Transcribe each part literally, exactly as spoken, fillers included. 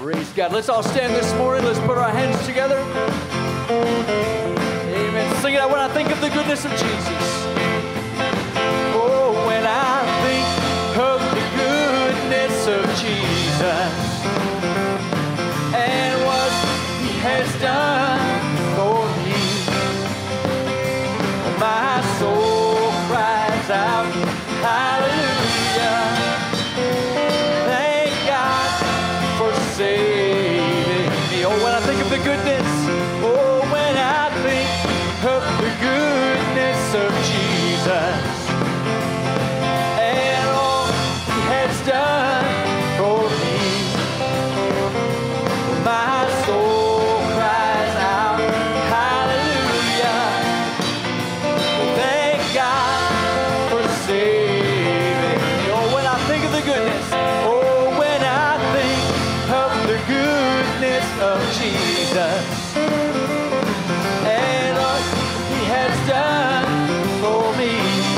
Praise God. Let's all stand this morning. Let's put our hands together. Amen. Sing it out when I think of the goodness of Jesus. Oh, when I think of the goodness of Jesus and what He has done for me, my soul cries out, hallelujah. Saving me. Oh, when I think of the goodness, oh, when I think of the goodness of Jesus and all He has done for me, my soul cries out, hallelujah. Thank God for saving me. Oh, when I think of the goodness, oh, when I think of the goodness of Jesus and all He has done for me,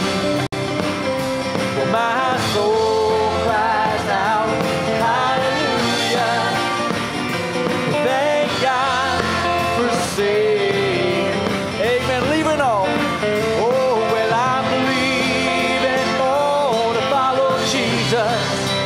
well, my soul cries out, hallelujah. Thank God for saving. Amen. Leaving all. Oh, well, I'm leaving all to follow Jesus.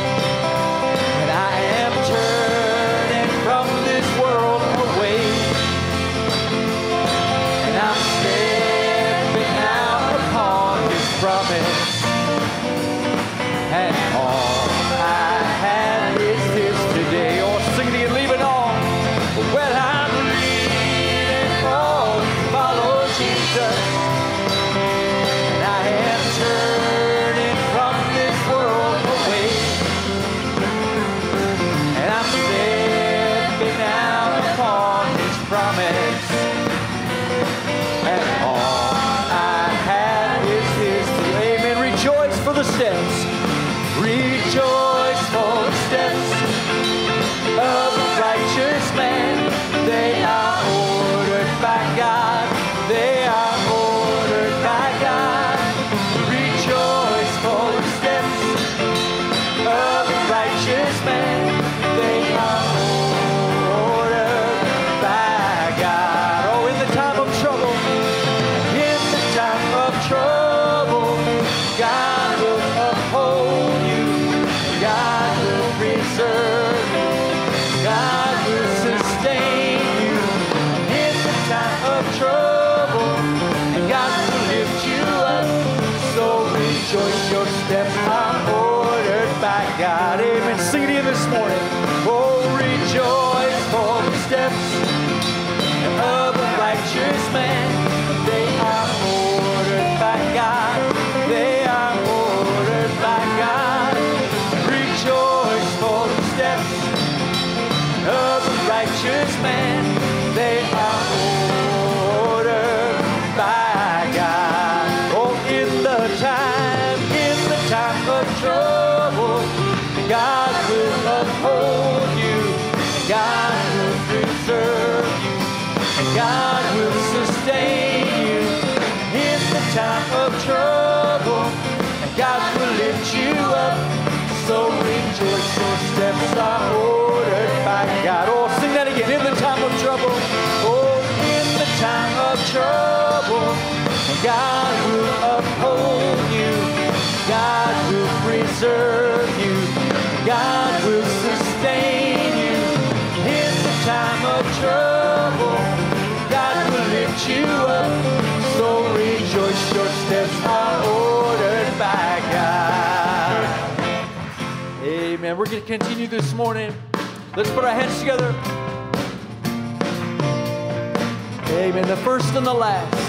Steps. Rejoice for the steps of a righteous man. They are ordered by God. They are ordered by God. Rejoice for the steps of a righteous man. They are ordered by God. Oh, in the time of trouble, in the time of trouble, God uphold you, God will preserve you, God will sustain you in the time of trouble, and God will lift you up. So rejoice, your steps are ordered by God. Amen. Sing it in this morning. Oh, rejoice for the steps of a righteous man. They are ordered by God. They are ordered by God. Rejoice for the steps of a righteous man. They are ordered by God. Oh, in the time, in the time of trouble, God will uphold you. God will preserve you. And God will sustain you in the time of trouble. God will lift you up, so rejoice, your steps are ordered by God. Oh, sing that again, in the time of trouble. Oh, in the time of trouble, God will uphold you. God will preserve you. God will sustain you. In the time of trouble, God will lift you up, so rejoice, your steps are ordered by God. Amen. We're going to continue this morning. Let's put our hands together. Amen. The first and the last.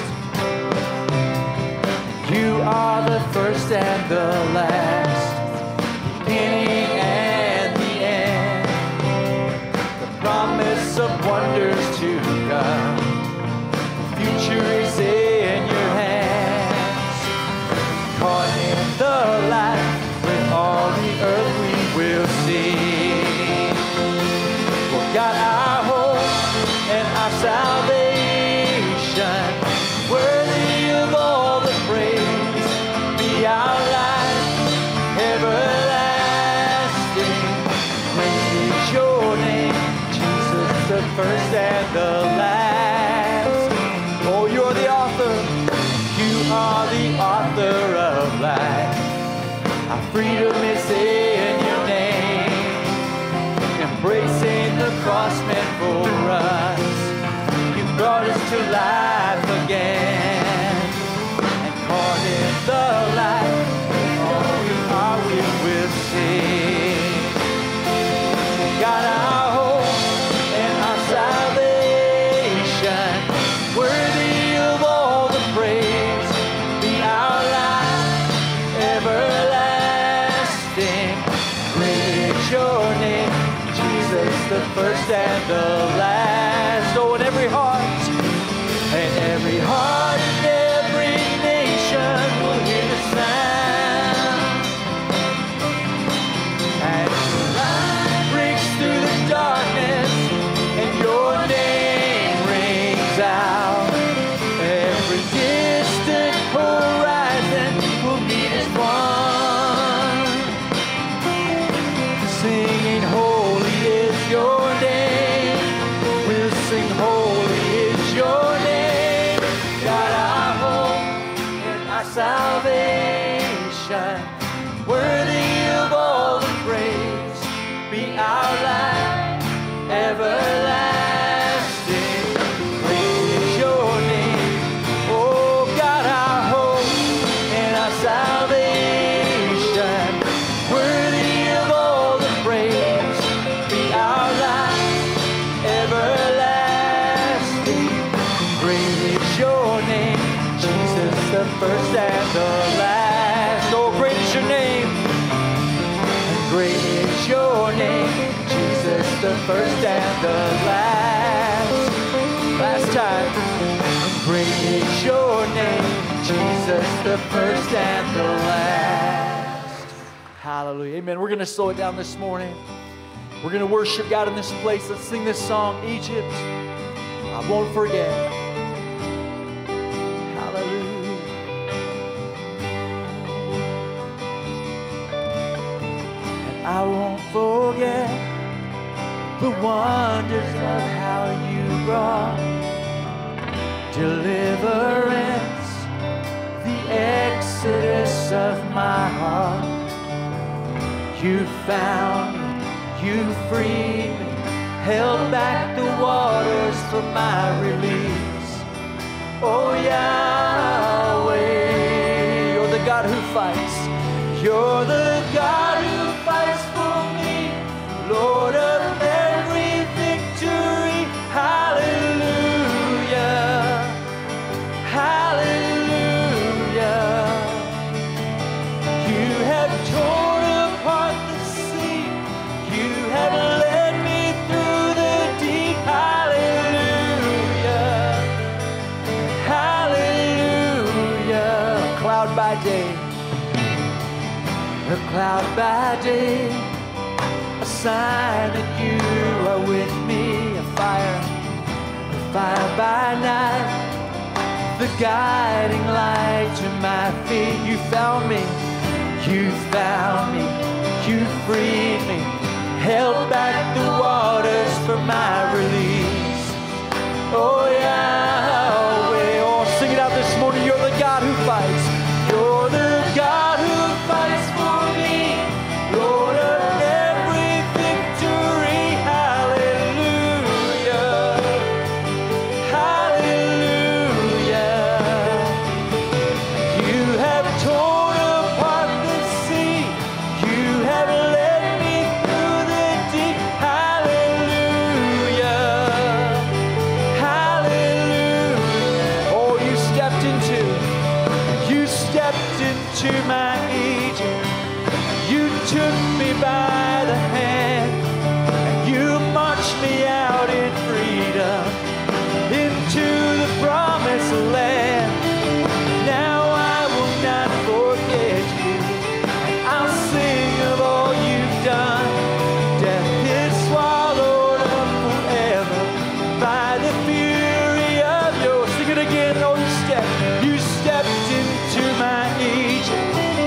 You are the first and the last, beginning and the end. The promise of wonders to come. The future is in your hands. Caught in the light with all the earth we will see. For God our hope and our salvation, worthy of all the praise, be our life freedom is in your name. Embracing the cross meant for us, you brought us to life again. And caught in the light, all we are we will sing. God, our hope and our salvation, worthy of all the praise, be our life everlasting. Great is your name, Jesus, the first and the last. Oh, in every heart, and every heart and every nation will hear the sound. And light breaks through the darkness, and your name rings out. Every distant horizon will meet as one, singing holy is your name. We'll sing holy is your name. God, our hope and our salvation, worthy of all the praise, be our life everlasting. Great is your name. Oh God, our hope and our salvation, worthy of all the praise, be our life everlasting. Great is your name, Jesus, the first and the last. Oh, great is your name. Great is your name, Jesus, the first and the last. Last time. Great is your name, Jesus, the first and the last. Hallelujah. Amen. We're going to slow it down this morning. We're going to worship God in this place. Let's sing this song, Egypt, I won't forget. Hallelujah. And I won't forget the wonders of how you brought deliverance, the exodus of my heart. You found me, you freed me, held back the waters for my release. Oh Yahweh, you're the God who fights. You're the God who fights for me, Lord of every victory. Hallelujah, hallelujah. You have torn apart the sea, you have led me through the deep. Hallelujah, hallelujah. Cloud by day, a cloud by day, a sign that you are with me. A fire, a fire by night, the guiding light to my feet. You found me, you found me, you freed me, held back the waters for my release. Oh Yahweh, oh sing it out this morning. You're the God who fights. You're the God who fights for me, Lord of every victory. Hallelujah, hallelujah. You have torn apart the sea, you have led me through the deep. Hallelujah, hallelujah. Oh, you stepped into, you stepped into my Egypt. You took me by the hand, and you marched me out in freedom into the promised land. Now I will not forget you, and I'll sing of all you've done. Death is swallowed up forever by the fury of your. Sing it again. Oh, you stepped, you stepped into my Egypt.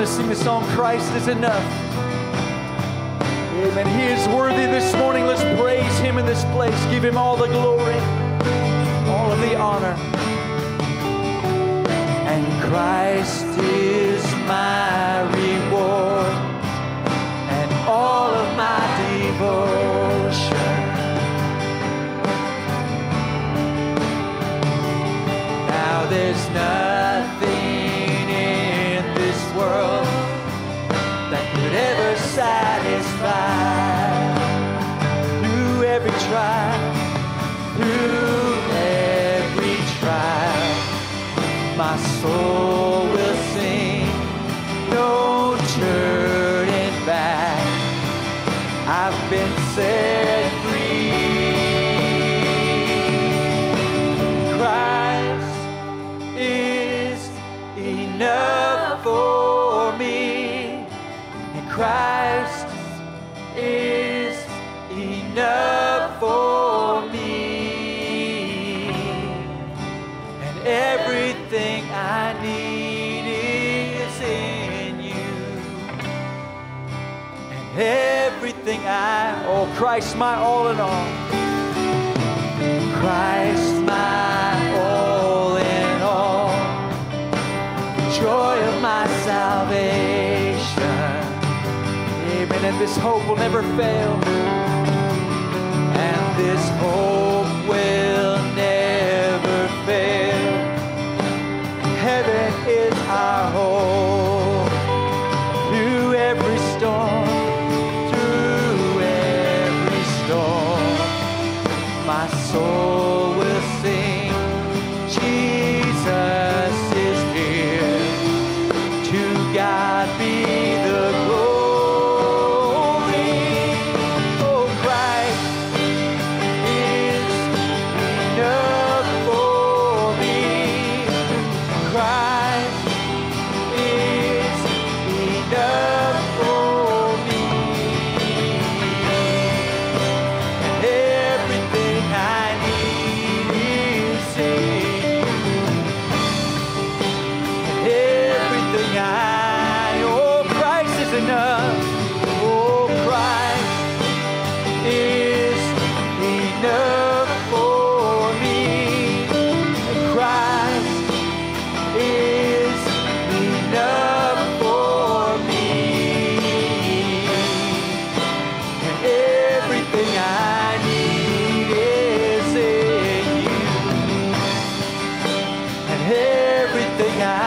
to sing the song, Christ is Enough. Amen. He is worthy this morning. Let's praise Him in this place. Give Him all the glory, all of the honor. And Christ is my reward and all of my devotion. Now there's nothing in this world that could ever satisfy. Through every trial, through every trial, my soul will sing, no turning back. I've been set free. Christ is enough for me. And Christ is enough for me. And everything I need is in you. And everything I, oh Christ, my all in all. Christ, my all in all. Joy of my salvation. Amen. And this hope will never fail. And this hope will never fail. Heaven is our home. Through every storm, through every storm, my soul will sing, Jesus is here. To God be the glory. Oh, Christ is enough for me. Christ is enough for me. And everything I need is in you. And everything I, oh, Christ is enough. Oh, Christ is enough for me. And Christ is enough for me. And everything I need is in you. And everything I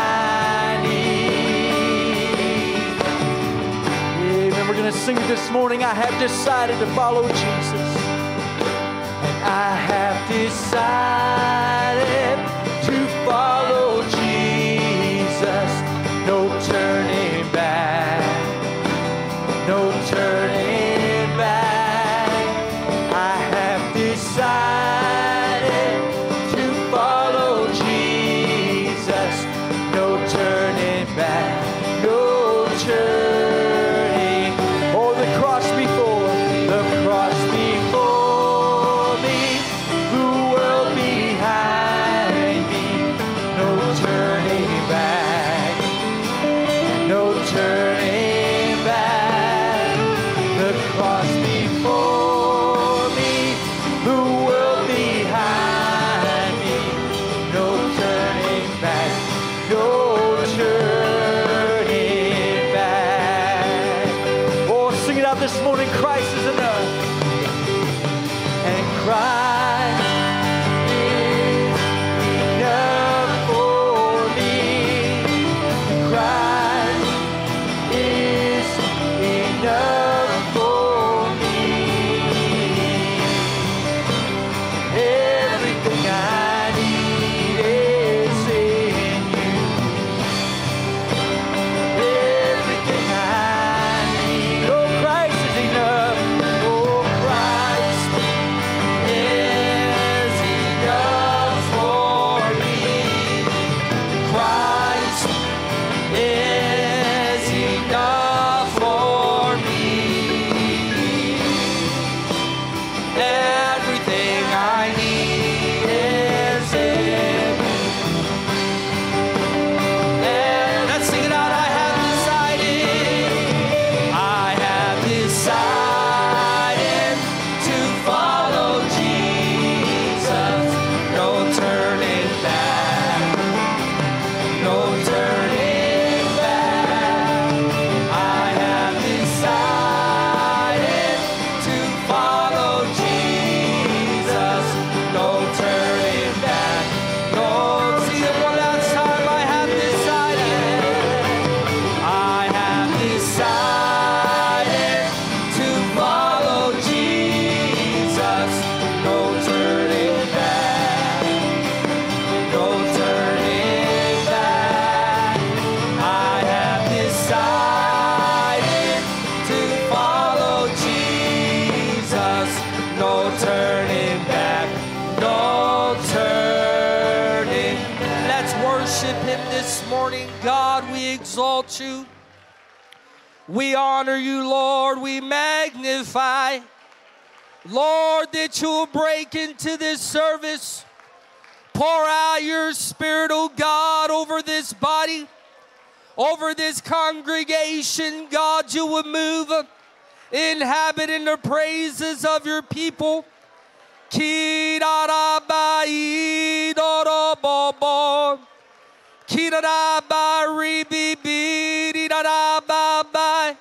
need. Amen. We're going to sing it this morning. I have decided to follow Jesus. And I have decided to follow Jesus. No turning back. No turning back. I have decided to follow Jesus. No turning back. No turning. Oh, the cross before, the cross before me, the world behind me. No turning back. No turning back. The cross before me, the world behind me. No turning back. No turning back. Oh, sing it out this morning. Christ is enough. And Christ is enough for me. Christ is enough for me. Everything I need is in you. this morning. God, we exalt you. We honor you, Lord. We magnify. Lord, that you will break into this service. Pour out your Spirit, oh God, over this body, over this congregation. God, you will move, inhabit in the praises of your people. Kirarabai dorobobo. Kirarabai bibirarabai.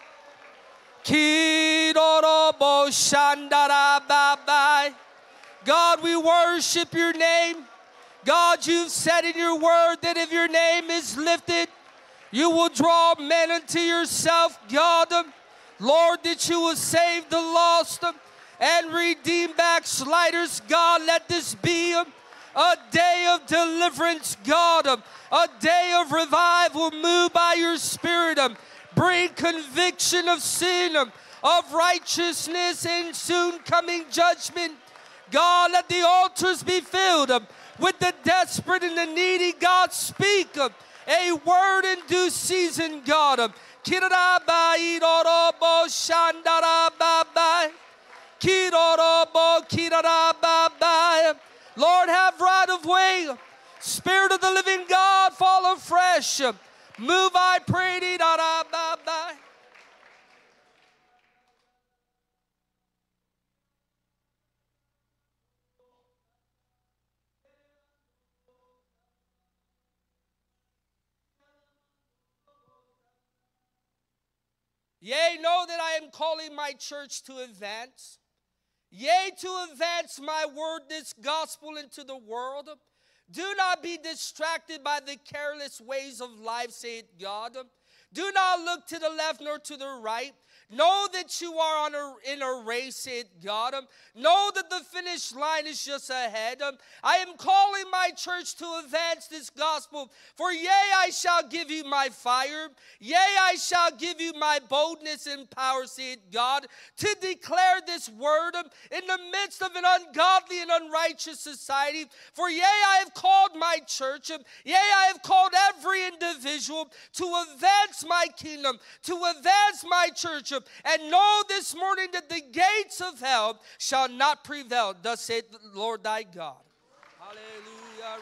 Kirorobo shandarabai. God, we worship your name. God, you've said in your word that if your name is lifted, you will draw men unto yourself. God, Lord, that you will save the lost and redeem backsliders. God, let this be a, a day of deliverance, God, a, a day of revival. Move by your Spirit. Bring conviction of sin, of righteousness, and soon coming judgment. God, let the altars be filled with the desperate and the needy. God, speak a word in due season, God. Lord, have right of way. Spirit of the living God, fall afresh. Move, I pray. Yea, know that I am calling my church to advance. Yea, to advance my word, this gospel, into the world. Do not be distracted by the careless ways of life, saith God. Do not look to the left nor to the right. Know that you are on a, in a race, said God. Um, know that the finish line is just ahead. Um, I am calling my church to advance this gospel. For yea, I shall give you my fire. Yea, I shall give you my boldness and power, said God, to declare this word um, in the midst of an ungodly and unrighteous society. For yea, I have called my church. Um, yea, I have called every individual to advance my kingdom, to advance my church. Um, And know this morning that the gates of hell shall not prevail. Thus saith the Lord thy God. Hallelujah.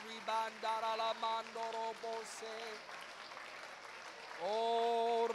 Oh,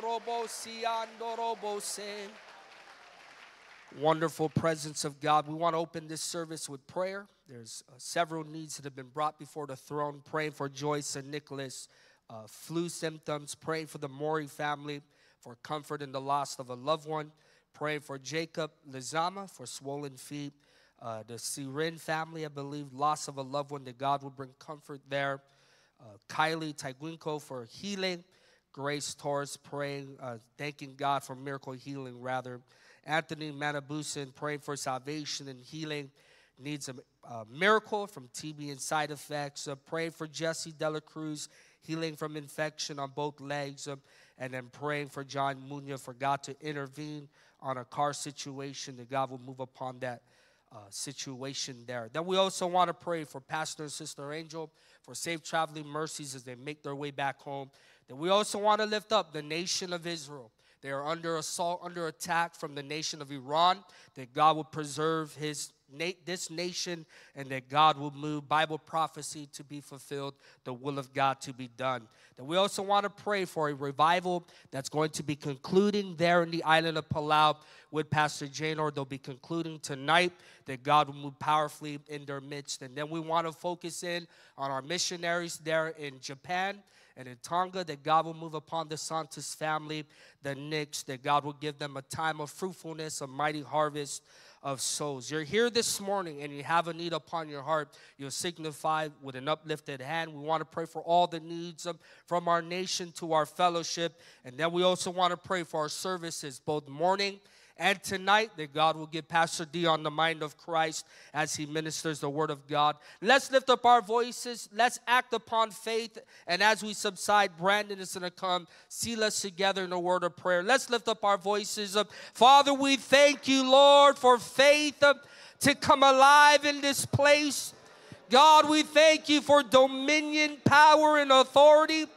wonderful presence of God. We want to open this service with prayer. There's uh, several needs that have been brought before the throne. Praying for Joyce and Nicholas, uh, flu symptoms. Praying for the Mori family, for comfort in the loss of a loved one. Praying for Jacob Lizama for swollen feet. Uh, the Sirin family, I believe, loss of a loved one, that God will bring comfort there. Uh, Kylie Taiguinko for healing. Grace Torres praying, uh, thanking God for miracle healing, rather. Anthony Manabusin praying for salvation and healing. Needs a uh, miracle from T B and side effects. Uh, praying for Jesse Dela Cruz, healing from infection on both legs. Uh, and then praying for John Munoz for God to intervene on a car situation, that God will move upon that uh, situation there. Then we also want to pray for Pastor and Sister Angel for safe traveling mercies as they make their way back home. Then we also want to lift up the nation of Israel. They are under assault, under attack from the nation of Iran, that God will preserve his this nation, and that God will move Bible prophecy to be fulfilled, the will of God to be done. Then we also want to pray for a revival that's going to be concluding there in the island of Palau with Pastor Janor. They'll be concluding tonight, that God will move powerfully in their midst. And then we want to focus in on our missionaries there in Japan and in Tonga, that God will move upon the Santos family, the Nicks, that God will give them a time of fruitfulness, a mighty harvest of souls. You're here this morning and you have a need upon your heart, you'll signify with an uplifted hand. We want to pray for all the needs of, from our nation to our fellowship. And then we also want to pray for our services, both morning and tonight, that God will give Pastor D on the mind of Christ as he ministers the word of God. Let's lift up our voices. Let's act upon faith. And as we subside, Brandon is going to come seal us together in a word of prayer. Let's lift up our voices. Father, we thank you, Lord, for faith to come alive in this place. God, we thank you for dominion, power, and authority.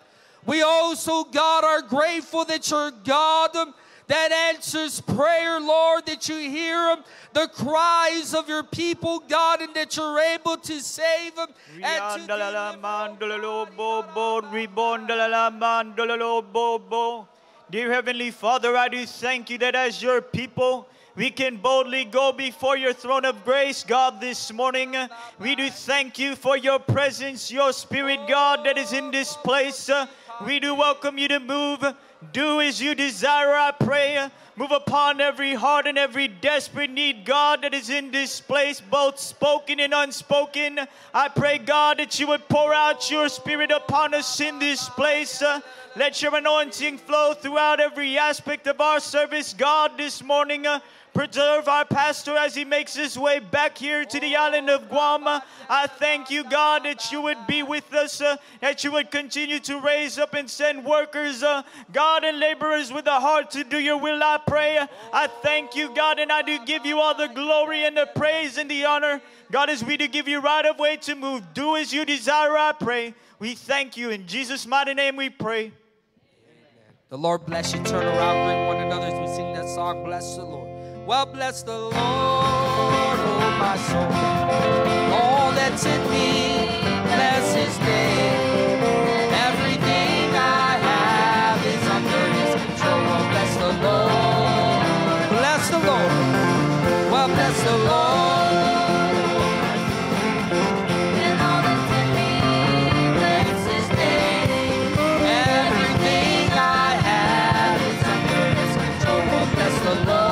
We also, God, are grateful that you're God um, that answers prayer, Lord, that you hear um, the cries of your people, God, and that you're able to save them and to deliver. Dear Heavenly Father, I do thank you that as your people, we can boldly go before your throne of grace, God, this morning. We do thank you for your presence, your spirit, God, that is in this place. We do welcome you to move. Do as you desire, I pray. Move upon every heart and every desperate need, God, that is in this place, both spoken and unspoken. I pray, God, that you would pour out your spirit upon us in this place. Uh, let your anointing flow throughout every aspect of our service, God, this morning. Uh, Preserve our pastor as he makes his way back here to the island of Guam. I thank you, God, that you would be with us, uh, that you would continue to raise up and send workers, uh, God, and laborers with a heart to do your will, I pray. I thank you, God, and I do give you all the glory and the praise and the honor. God, as we do give you right of way to move, do as you desire, I pray. We thank you. In Jesus' mighty name we pray. Amen. The Lord bless you. Turn around, greet one another as we sing that song, Bless the Lord. Well, bless the Lord, oh my soul, all that's in me, bless his name. Everything I have is under his control. Oh, bless the Lord, bless the Lord, well, bless the Lord. And all that's in me, bless his name. Everything I have is under his control. Oh, bless the Lord.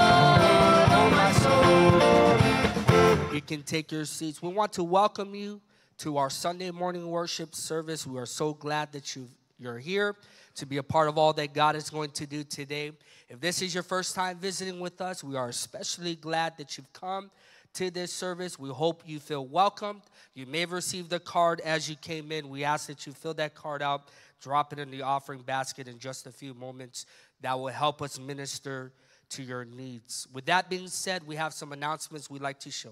You can take your seats. We want to welcome you to our Sunday morning worship service. We are so glad that you you're here to be a part of all that God is going to do today. If this is your first time visiting with us, we are especially glad that you've come to this service. We hope you feel welcomed. You may have received a card as you came in. We ask that you fill that card out, drop it in the offering basket in just a few moments. That will help us minister to your needs. With that being said, we have some announcements we'd like to show.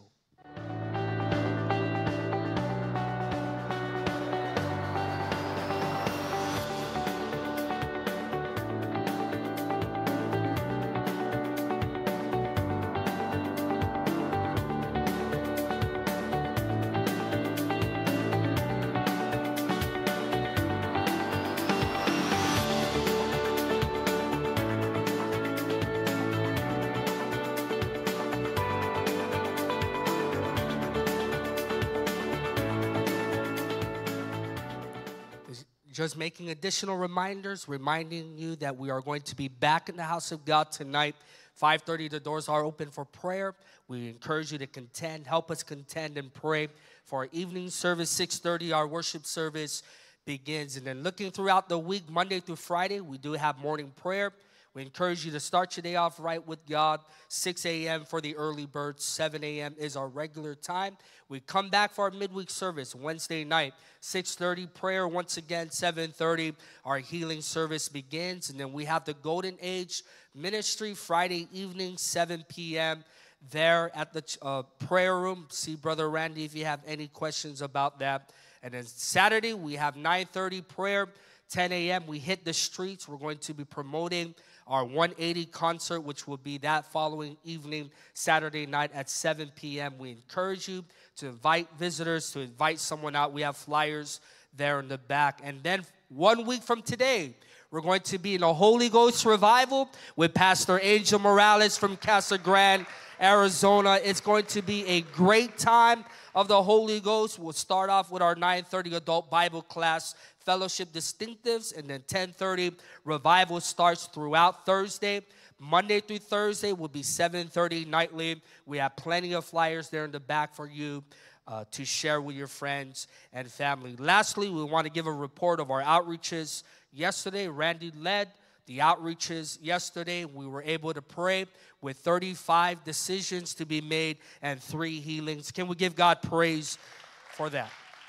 Just making additional reminders, reminding you that we are going to be back in the house of God tonight. five thirty, the doors are open for prayer. We encourage you to contend, help us contend and pray for our evening service. six thirty, our worship service begins. And then looking throughout the week, Monday through Friday, we do have morning prayer. We encourage you to start your day off right with God. six a.m. for the early birds. seven a.m. is our regular time. We come back for our midweek service Wednesday night. six thirty prayer once again. seven thirty our healing service begins. And then we have the Golden Age Ministry Friday evening, seven p.m. there at the uh, prayer room. See Brother Randy if you have any questions about that. And then Saturday we have nine thirty prayer. ten a.m. we hit the streets. We're going to be promoting our one eighty concert, which will be that following evening, Saturday night at seven p.m. We encourage you to invite visitors, to invite someone out. We have flyers there in the back. And then one week from today, we're going to be in a Holy Ghost revival with Pastor Angel Morales from Casa Grande, Arizona. It's going to be a great time of the Holy Ghost. We'll start off with our nine thirty adult Bible class, fellowship distinctives, and then ten thirty revival starts throughout Thursday. Monday through Thursday will be seven thirty nightly. We have plenty of flyers there in the back for you uh, to share with your friends and family. Lastly, we want to give a report of our outreaches. Yesterday, Randy led the outreaches yesterday. We were able to pray with thirty-five decisions to be made and three healings. Can we give God praise for that?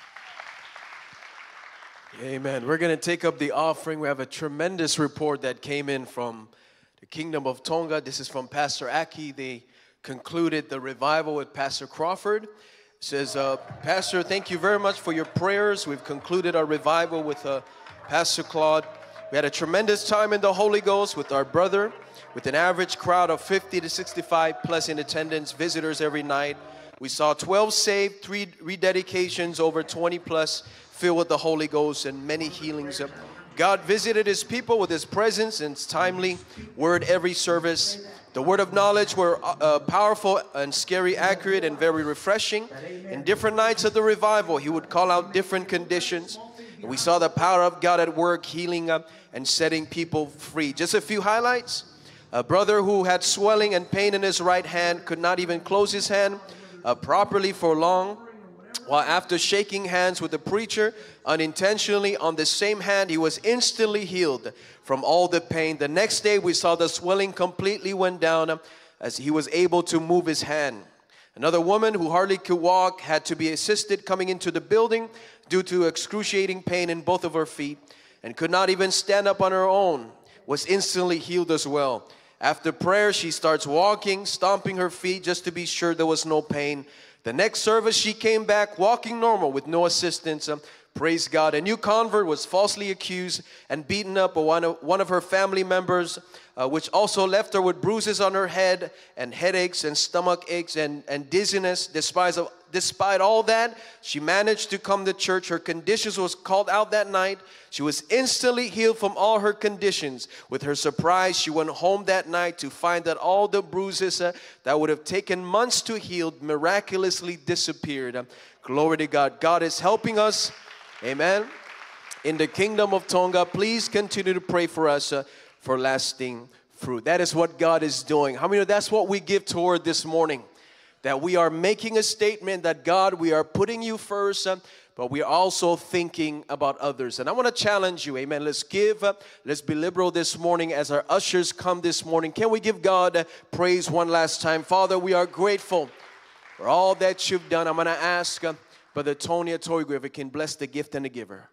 Amen. We're going to take up the offering. We have a tremendous report that came in from the Kingdom of Tonga. This is from Pastor Aki. They concluded the revival with Pastor Crawford. It says, uh, Pastor, thank you very much for your prayers. We've concluded our revival with a Pastor Claude. We had a tremendous time in the Holy Ghost with our brother, with an average crowd of fifty to sixty-five plus in attendance, visitors every night. We saw twelve saved, three rededications, over twenty plus filled with the Holy Ghost, and many healings. God visited his people with his presence and timely word every service. The word of knowledge were uh, powerful and scary, accurate, and very refreshing. In different nights of the revival, he would call out different conditions. And we saw the power of God at work, healing up and setting people free. Just a few highlights. A brother who had swelling and pain in his right hand could not even close his hand uh, properly for long. While after shaking hands with the preacher unintentionally on the same hand, he was instantly healed from all the pain. The next day we saw the swelling completely went down as he was able to move his hand. Another woman who hardly could walk had to be assisted coming into the building due to excruciating pain in both of her feet and could not even stand up on her own, was instantly healed as well. After prayer, she starts walking, stomping her feet just to be sure there was no pain. The next service, she came back walking normal with no assistance. Um, praise God. A new convert was falsely accused and beaten up by one of, one of her family members, uh, which also left her with bruises on her head and headaches and stomach aches and, and dizziness. Despite, of, despite all that, she managed to come to church. Her conditions was called out that night. She was instantly healed from all her conditions. With her surprise, she went home that night to find that all the bruises uh, that would have taken months to heal miraculously disappeared. Uh, glory to God. God is helping us. Amen. In the kingdom of Tonga, please continue to pray for us uh, for lasting fruit. That is what God is doing. How many know that's what we give toward this morning? That we are making a statement that God, we are putting you first, uh, but we are also thinking about others. And I want to challenge you, amen. Let's give, uh, let's be liberal this morning as our ushers come this morning. Can we give God uh, praise one last time? Father, we are grateful for all that you've done. I'm going to ask uh, Brother Tony Atorigwe if he can bless the gift and the giver.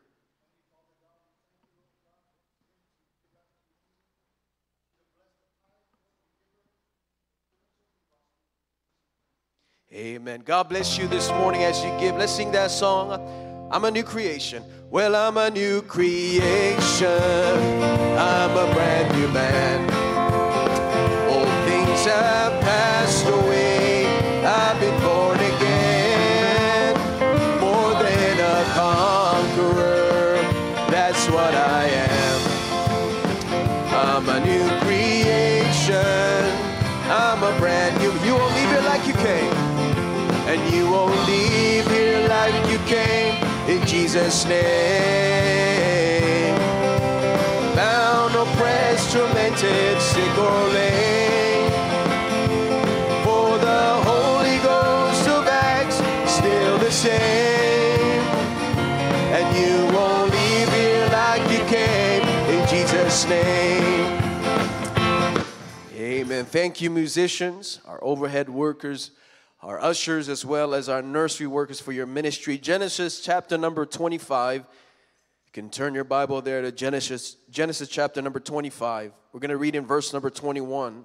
Amen. God bless you this morning as you give. Let's sing that song. I'm a new creation. Well, I'm a new creation. I'm a brand new man. Old things have passed away. I've been born again. More than a conqueror. That's what I am. I'm a new creation. I'm a brand new. You won't leave here like you came. And you won't leave here like you came, in Jesus' name. Bound, oppressed, tormented, sick or lame. For the Holy Ghost of Acts, still the same. And you won't leave here like you came, in Jesus' name. Amen. Thank you, musicians, our overhead workers, our ushers, as well as our nursery workers for your ministry. Genesis chapter number twenty-five. You can turn your Bible there to Genesis, Genesis chapter number twenty-five. We're going to read in verse number twenty-one.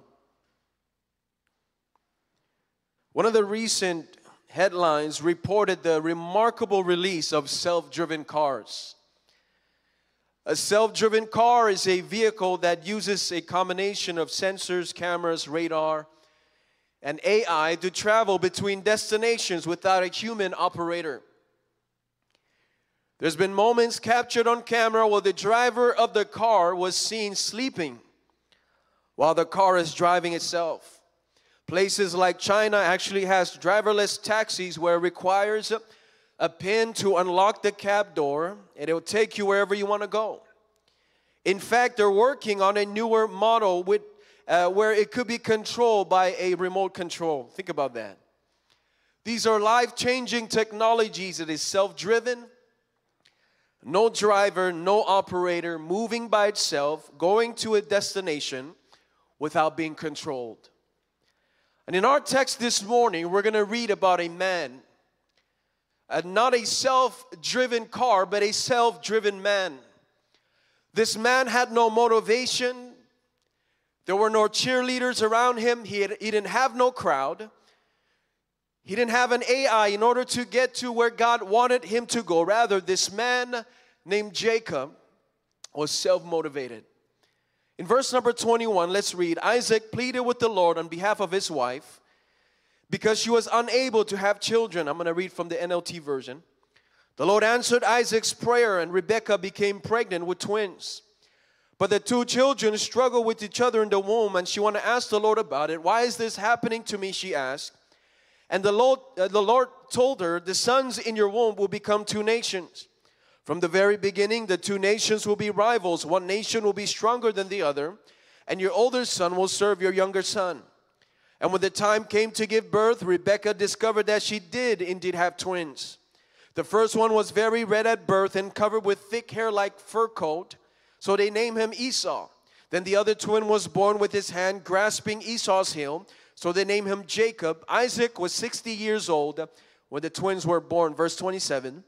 One of the recent headlines reported the remarkable release of self-driven cars. A self-driven car is a vehicle that uses a combination of sensors, cameras, radar, and A I to travel between destinations without a human operator. There's been moments captured on camera where the driver of the car was seen sleeping while the car is driving itself. Places like China actually has driverless taxis where it requires a, a pin to unlock the cab door, and it will take you wherever you want to go. In fact, they're working on a newer model with Uh, where it could be controlled by a remote control. Think about that. These are life-changing technologies. It is self-driven, no driver, no operator, moving by itself, going to a destination without being controlled. And in our text this morning, we're going to read about a man, uh, not a self-driven car, but a self-driven man. This man had no motivation. There were no cheerleaders around him. He, had, he didn't have no crowd. He didn't have an A I in order to get to where God wanted him to go. Rather, this man named Jacob was self-motivated. In verse number twenty-one, let's read, Isaac pleaded with the Lord on behalf of his wife because she was unable to have children. I'm going to read from the N L T version. The Lord answered Isaac's prayer, and Rebekah became pregnant with twins. But the two children struggled with each other in the womb, and she wanted to ask the Lord about it. Why is this happening to me, she asked. And the Lord, uh, the Lord told her, the sons in your womb will become two nations. From the very beginning, the two nations will be rivals. One nation will be stronger than the other, and your older son will serve your younger son. And when the time came to give birth, Rebekah discovered that she did indeed have twins. The first one was very red at birth and covered with thick hair like fur coat, so they named him Esau. Then the other twin was born with his hand grasping Esau's heel, so they named him Jacob. Isaac was sixty years old when the twins were born. Verse twenty-seven.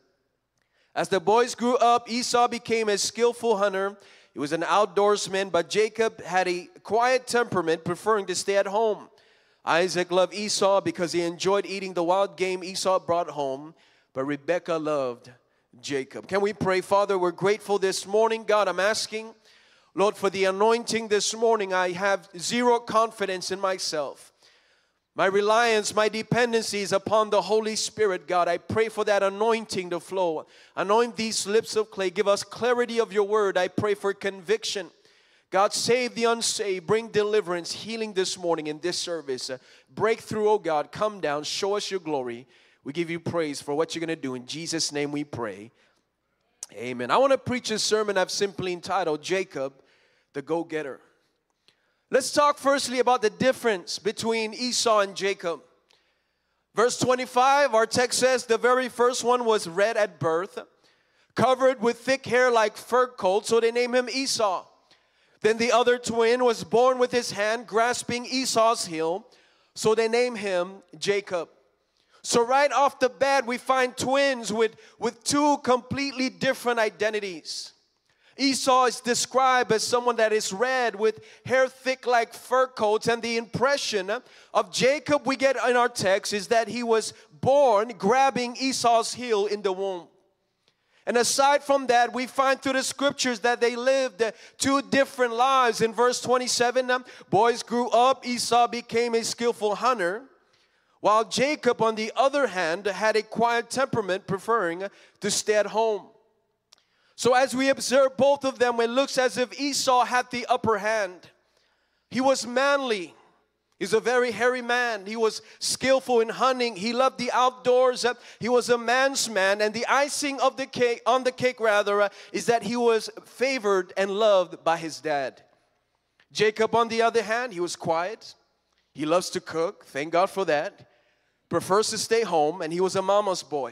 As the boys grew up, Esau became a skillful hunter. He was an outdoorsman, but Jacob had a quiet temperament, preferring to stay at home. Isaac loved Esau because he enjoyed eating the wild game Esau brought home, but Rebekah loved Jacob. Can we pray? Father, we're grateful this morning. God, I'm asking, Lord, for the anointing this morning. I have zero confidence in myself. My reliance, my dependency is upon the Holy Spirit, God. I pray for that anointing to flow. Anoint these lips of clay. Give us clarity of your word. I pray for conviction. God, save the unsaved. Bring deliverance, healing this morning in this service. Uh, breakthrough, oh God. Come down. Show us your glory. We give you praise for what you're going to do. In Jesus' name we pray. Amen. I want to preach a sermon I've simply entitled, Jacob, the Go-Getter. Let's talk firstly about the difference between Esau and Jacob. Verse twenty-five, our text says, the very first one was red at birth, covered with thick hair like fur coat, so they named him Esau. Then the other twin was born with his hand grasping Esau's heel, so they named him Jacob. So right off the bat, we find twins with, with two completely different identities. Esau is described as someone that is red with hair thick like fur coats, and the impression of Jacob we get in our text is that he was born grabbing Esau's heel in the womb. And aside from that, we find through the scriptures that they lived two different lives. In verse twenty-seven, boys grew up, Esau became a skillful hunter, while Jacob, on the other hand, had a quiet temperament, preferring to stay at home. So as we observe both of them, it looks as if Esau had the upper hand. He was manly. He's a very hairy man. He was skillful in hunting. He loved the outdoors. He was a man's man. And the icing of the cake, on the cake rather, is that he was favored and loved by his dad. Jacob, on the other hand, he was quiet. He loves to cook. Thank God for that. Prefers to stay home, and he was a mama's boy.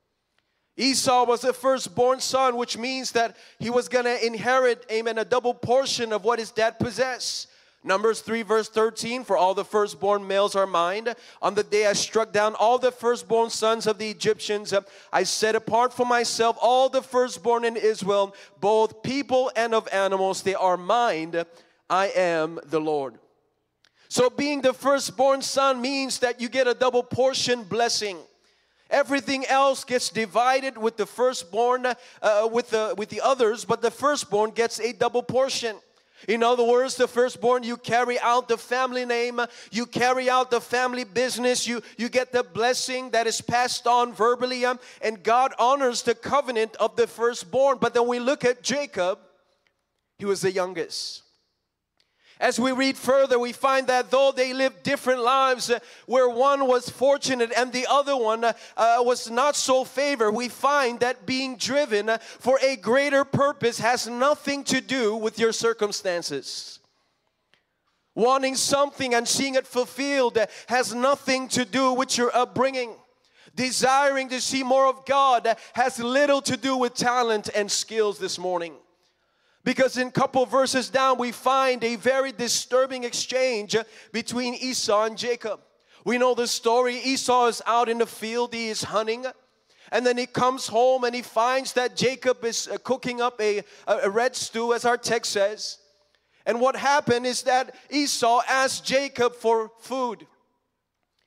Esau was the firstborn son, which means that he was going to inherit, amen, a double portion of what his dad possessed. Numbers three verse thirteen, for all the firstborn males are mine. On the day I struck down all the firstborn sons of the Egyptians, I set apart for myself all the firstborn in Israel, both people and of animals. They are mine. I am the Lord. So being the firstborn son means that you get a double portion blessing. Everything else gets divided with the firstborn, uh, with the with the others, but the firstborn gets a double portion. In other words, the firstborn, you carry out the family name, you carry out the family business, you, you get the blessing that is passed on verbally, um, and God honors the covenant of the firstborn. But then we look at Jacob, he was the youngest. As we read further, we find that though they lived different lives, uh, where one was fortunate and the other one uh, uh, was not so favored, we find that being driven uh, for a greater purpose has nothing to do with your circumstances. Wanting something and seeing it fulfilled uh, has nothing to do with your upbringing. Desiring to see more of God uh, has little to do with talent and skills this morning. Because in a couple verses down, we find a very disturbing exchange between Esau and Jacob. We know the story. Esau is out in the field. He is hunting. And then he comes home and he finds that Jacob is cooking up a, a red stew, as our text says. And what happened is that Esau asked Jacob for food.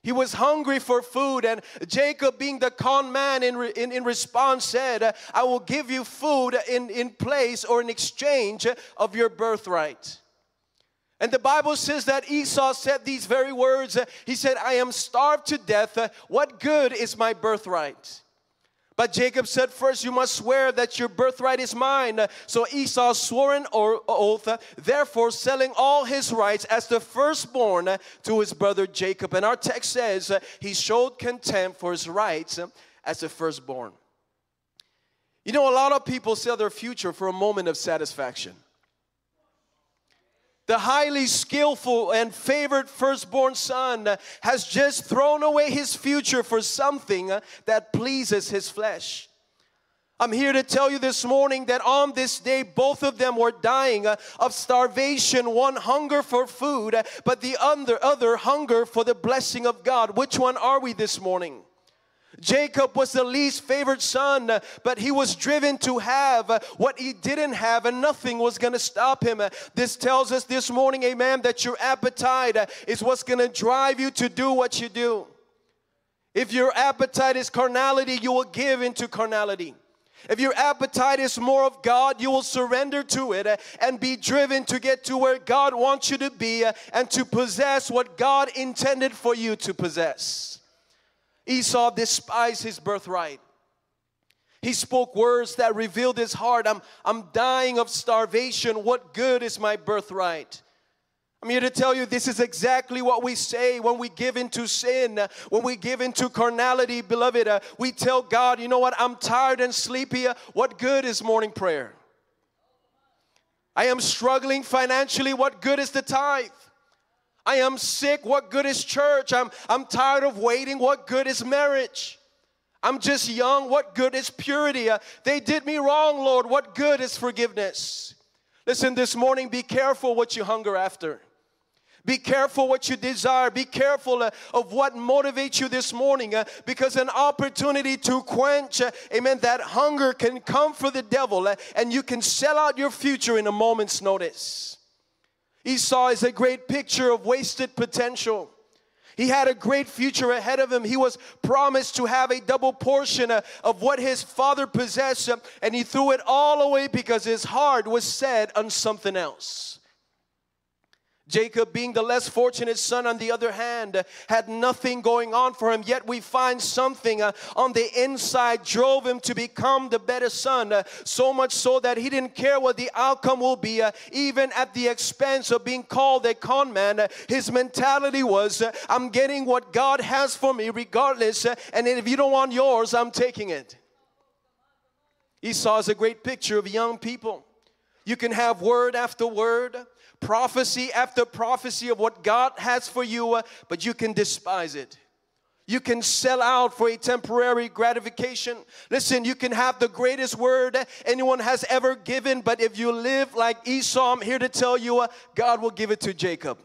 He was hungry for food, and Jacob, being the con man, in, re, in, in response said, I will give you food in, in place or in exchange of your birthright. And the Bible says that Esau said these very words. He said, I am starved to death. What good is my birthright? But Jacob said, first you must swear that your birthright is mine. So Esau swore an oath, therefore selling all his rights as the firstborn to his brother Jacob. And our text says he showed contempt for his rights as the firstborn. You know, a lot of people sell their future for a moment of satisfaction. The highly skillful and favored firstborn son has just thrown away his future for something that pleases his flesh. I'm here to tell you this morning that on this day, both of them were dying of starvation. One hunger for food, but the other, other hunger for the blessing of God. Which one are we this morning? Jacob was the least favored son, but he was driven to have what he didn't have, and nothing was going to stop him. This tells us this morning, amen, that your appetite is what's going to drive you to do what you do. If your appetite is carnality, you will give into carnality. If your appetite is more of God, you will surrender to it and be driven to get to where God wants you to be and to possess what God intended for you to possess. Esau despised his birthright. He spoke words that revealed his heart. I'm, I'm dying of starvation. What good is my birthright? I'm here to tell you this is exactly what we say when we give into sin, when we give into carnality, beloved. Uh, we tell God, you know what, I'm tired and sleepy. Uh, what good is morning prayer? I am struggling financially. What good is the tithe? I am sick. What good is church? I'm, I'm tired of waiting. What good is marriage? I'm just young. What good is purity? Uh, they did me wrong, Lord. What good is forgiveness? Listen, this morning, be careful what you hunger after. Be careful what you desire. Be careful uh, of what motivates you this morning, uh, because an opportunity to quench, uh, amen, that hunger can come for the devil, uh, and you can sell out your future in a moment's notice. Esau is a great picture of wasted potential. He had a great future ahead of him. He was promised to have a double portion uh, of what his father possessed, uh, and he threw it all away because his heart was set on something else. Jacob, being the less fortunate son, on the other hand, uh, had nothing going on for him. Yet we find something uh, on the inside drove him to become the better son. Uh, so much so that he didn't care what the outcome will be, uh, even at the expense of being called a con man. Uh, his mentality was, uh, I'm getting what God has for me regardless. Uh, and if you don't want yours, I'm taking it. Esau is a great picture of young people. You can have word after word, prophecy after prophecy of what God has for you, uh, but you can despise it. You can sell out for a temporary gratification. Listen, you can have the greatest word anyone has ever given, but if you live like Esau, I'm here to tell you, uh, God will give it to Jacob.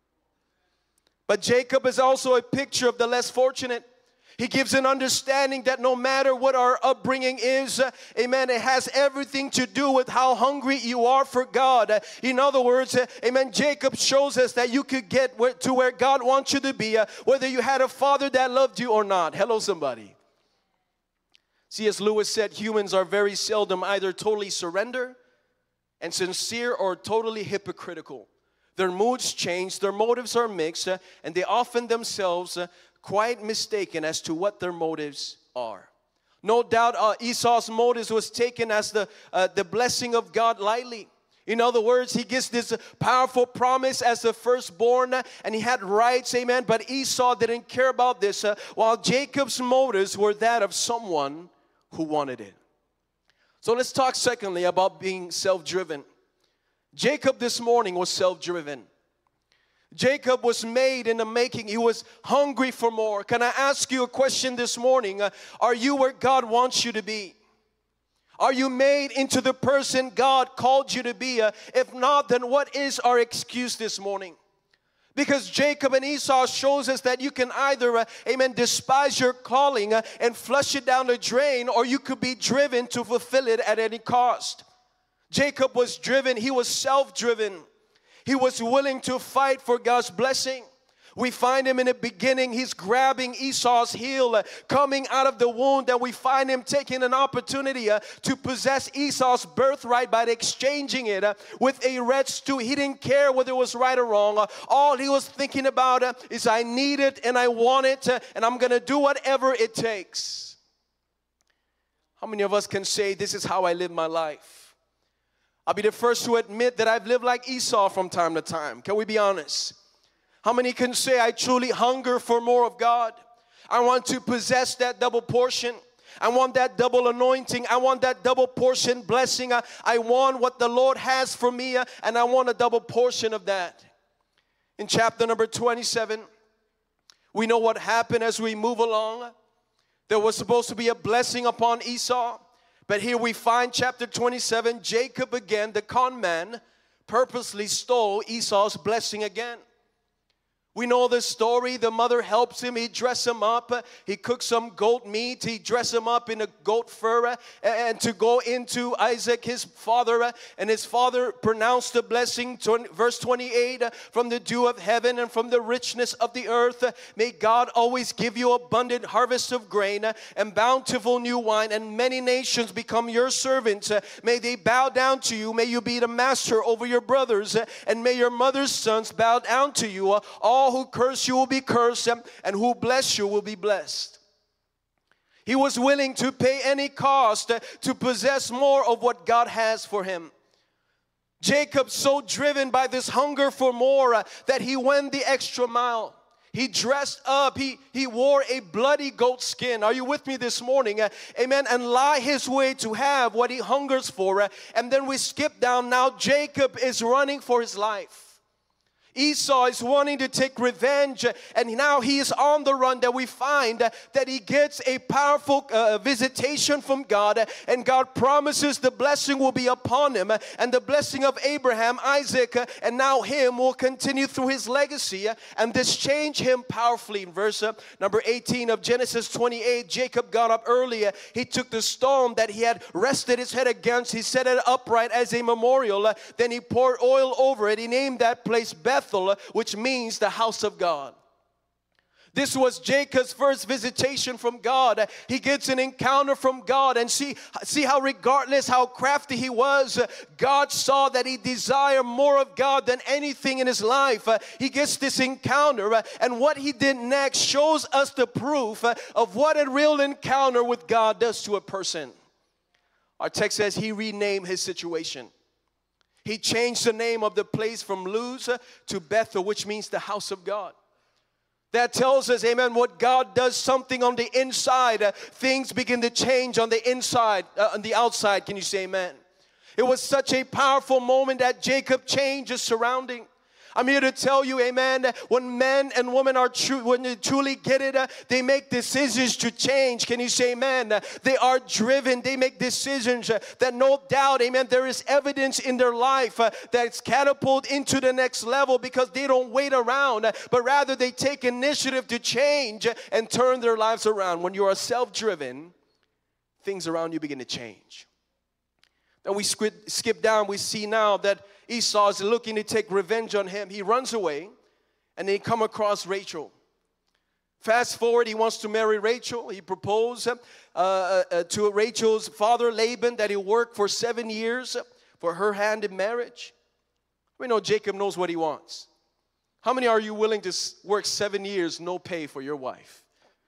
But Jacob is also a picture of the less fortunate. He gives an understanding that no matter what our upbringing is, uh, amen, it has everything to do with how hungry you are for God. Uh, in other words, uh, amen, Jacob shows us that you could get where, to where God wants you to be, uh, whether you had a father that loved you or not. Hello, somebody. C S Lewis said humans are very seldom either totally surrender and sincere or totally hypocritical. Their moods change, their motives are mixed, uh, and they often themselves uh, quite mistaken as to what their motives are. No doubt uh, Esau's motives was taken as the, uh, the blessing of God lightly. In other words, he gets this powerful promise as the firstborn, uh, and he had rights, amen, but Esau didn't care about this, uh, while Jacob's motives were that of someone who wanted it. So let's talk secondly about being self-driven. Jacob this morning was self-driven. Jacob was made in the making. He was hungry for more. Can I ask you a question this morning? Uh, are you where God wants you to be? Are you made into the person God called you to be? Uh, if not, then what is our excuse this morning? Because Jacob and Esau shows us that you can either, uh, amen, despise your calling uh, and flush it down the drain, or you could be driven to fulfill it at any cost. Jacob was driven. He was self-driven. He was willing to fight for God's blessing. We find him in the beginning, he's grabbing Esau's heel, uh, coming out of the wound, and we find him taking an opportunity uh, to possess Esau's birthright by exchanging it uh, with a red stew. He didn't care whether it was right or wrong. Uh, all he was thinking about uh, is I need it and I want it, uh, and I'm going to do whatever it takes. How many of us can say, this is how I live my life? I'll be the first to admit that I've lived like Esau from time to time. Can we be honest? How many can say, I truly hunger for more of God? I want to possess that double portion. I want that double anointing. I want that double portion blessing. I, I want what the Lord has for me, uh, and I want a double portion of that. In chapter number twenty-seven, we know what happened as we move along. There was supposed to be a blessing upon Esau, but here we find chapter twenty-seven, Jacob again, the con man, purposely stole Esau's blessing again. We know the story. The mother helps him. He dresses him up. He cooks some goat meat. He dresses him up in a goat fur and to go into Isaac, his father. And his father pronounced the blessing, verse twenty-eight, from the dew of heaven and from the richness of the earth. May God always give you abundant harvest of grain and bountiful new wine, and many nations become your servants. May they bow down to you. May you be the master over your brothers, and may your mother's sons bow down to you. All All who curse you will be cursed, and who bless you will be blessed. He was willing to pay any cost to possess more of what God has for him. Jacob, so driven by this hunger for more uh, that he went the extra mile. He dressed up, he, he wore a bloody goat skin. Are you with me this morning? Uh, amen. And lie his way to have what he hungers for. Uh, and then we skip down. Now Jacob is running for his life. Esau is wanting to take revenge, and now he is on the run. That we find that he gets a powerful uh, visitation from God, and God promises the blessing will be upon him, and the blessing of Abraham, Isaac, and now him will continue through his legacy, and this changed him powerfully. In verse uh, number eighteen of Genesis twenty-eight, Jacob got up early. He took the stone that he had rested his head against. He set it upright as a memorial. Then he poured oil over it. He named that place Bethel, which means the house of God. This was Jacob's first visitation from God. He gets an encounter from God, and see, see how regardless how crafty he was, God saw that he desired more of God than anything in his life. He gets this encounter, and what he did next shows us the proof of what a real encounter with God does to a person. Our text says he renamed his situation. He changed the name of the place from Luz to Bethel, which means the house of God. That tells us, amen, what God does something on the inside, uh, things begin to change on the inside, uh, on the outside. Can you say amen? It was such a powerful moment that Jacob changed his surrounding. I'm here to tell you, amen, when men and women are true, when they truly get it, uh, they make decisions to change. Can you say amen? Uh, they are driven. They make decisions uh, that no doubt, amen, there is evidence in their life uh, that's catapulted into the next level because they don't wait around, uh, but rather they take initiative to change uh, and turn their lives around. When you are self-driven, things around you begin to change. Then we skip, skip down, we see now that Esau is looking to take revenge on him. He runs away, and they come across Rachel. Fast forward, he wants to marry Rachel. He proposed uh, uh, to Rachel's father, Laban, that he worked for seven years for her hand in marriage. We know Jacob knows what he wants. How many are you willing to work seven years, no pay for your wife?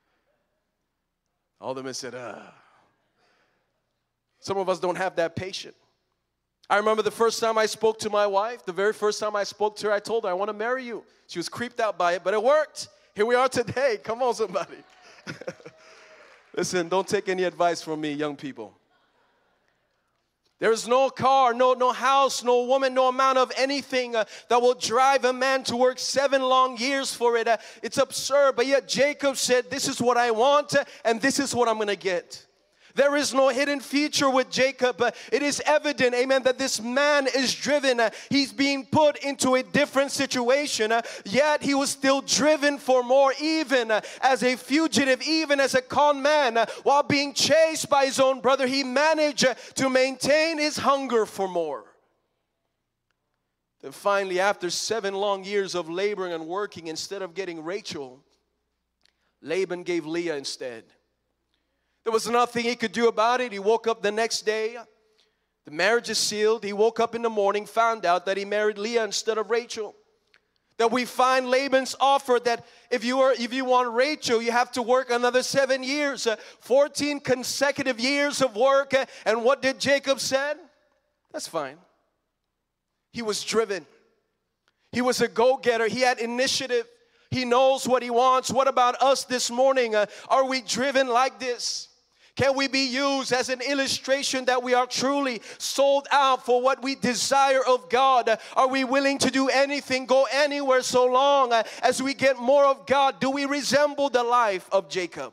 All of them said, ah. Some of us don't have that patience. I remember the first time I spoke to my wife, the very first time I spoke to her, I told her, I want to marry you. She was creeped out by it, but it worked. Here we are today. Come on, somebody. Listen, don't take any advice from me, young people. There's no car, no, no house, no woman, no amount of anything uh, that will drive a man to work seven long years for it. Uh, it's absurd, but yet Jacob said, this is what I want, uh, and this is what I'm going to get. There is no hidden feature with Jacob. Uh, it is evident, amen, that this man is driven. Uh, he's being put into a different situation, uh, yet he was still driven for more, even uh, as a fugitive, even as a con man. Uh, while being chased by his own brother, he managed uh, to maintain his hunger for more. Then finally, after seven long years of laboring and working, instead of getting Rachel, Laban gave Leah instead. There was nothing he could do about it. He woke up the next day. The marriage is sealed. He woke up in the morning, found out that he married Leah instead of Rachel. That we find Laban's offer that if you are, if you want Rachel, you have to work another seven years, uh, fourteen consecutive years of work. Uh, and what did Jacob said? That's fine. He was driven. He was a go-getter. He had initiative. He knows what he wants. What about us this morning? Uh, are we driven like this? Can we be used as an illustration that we are truly sold out for what we desire of God? Are we willing to do anything, go anywhere so long as we get more of God? Do we resemble the life of Jacob?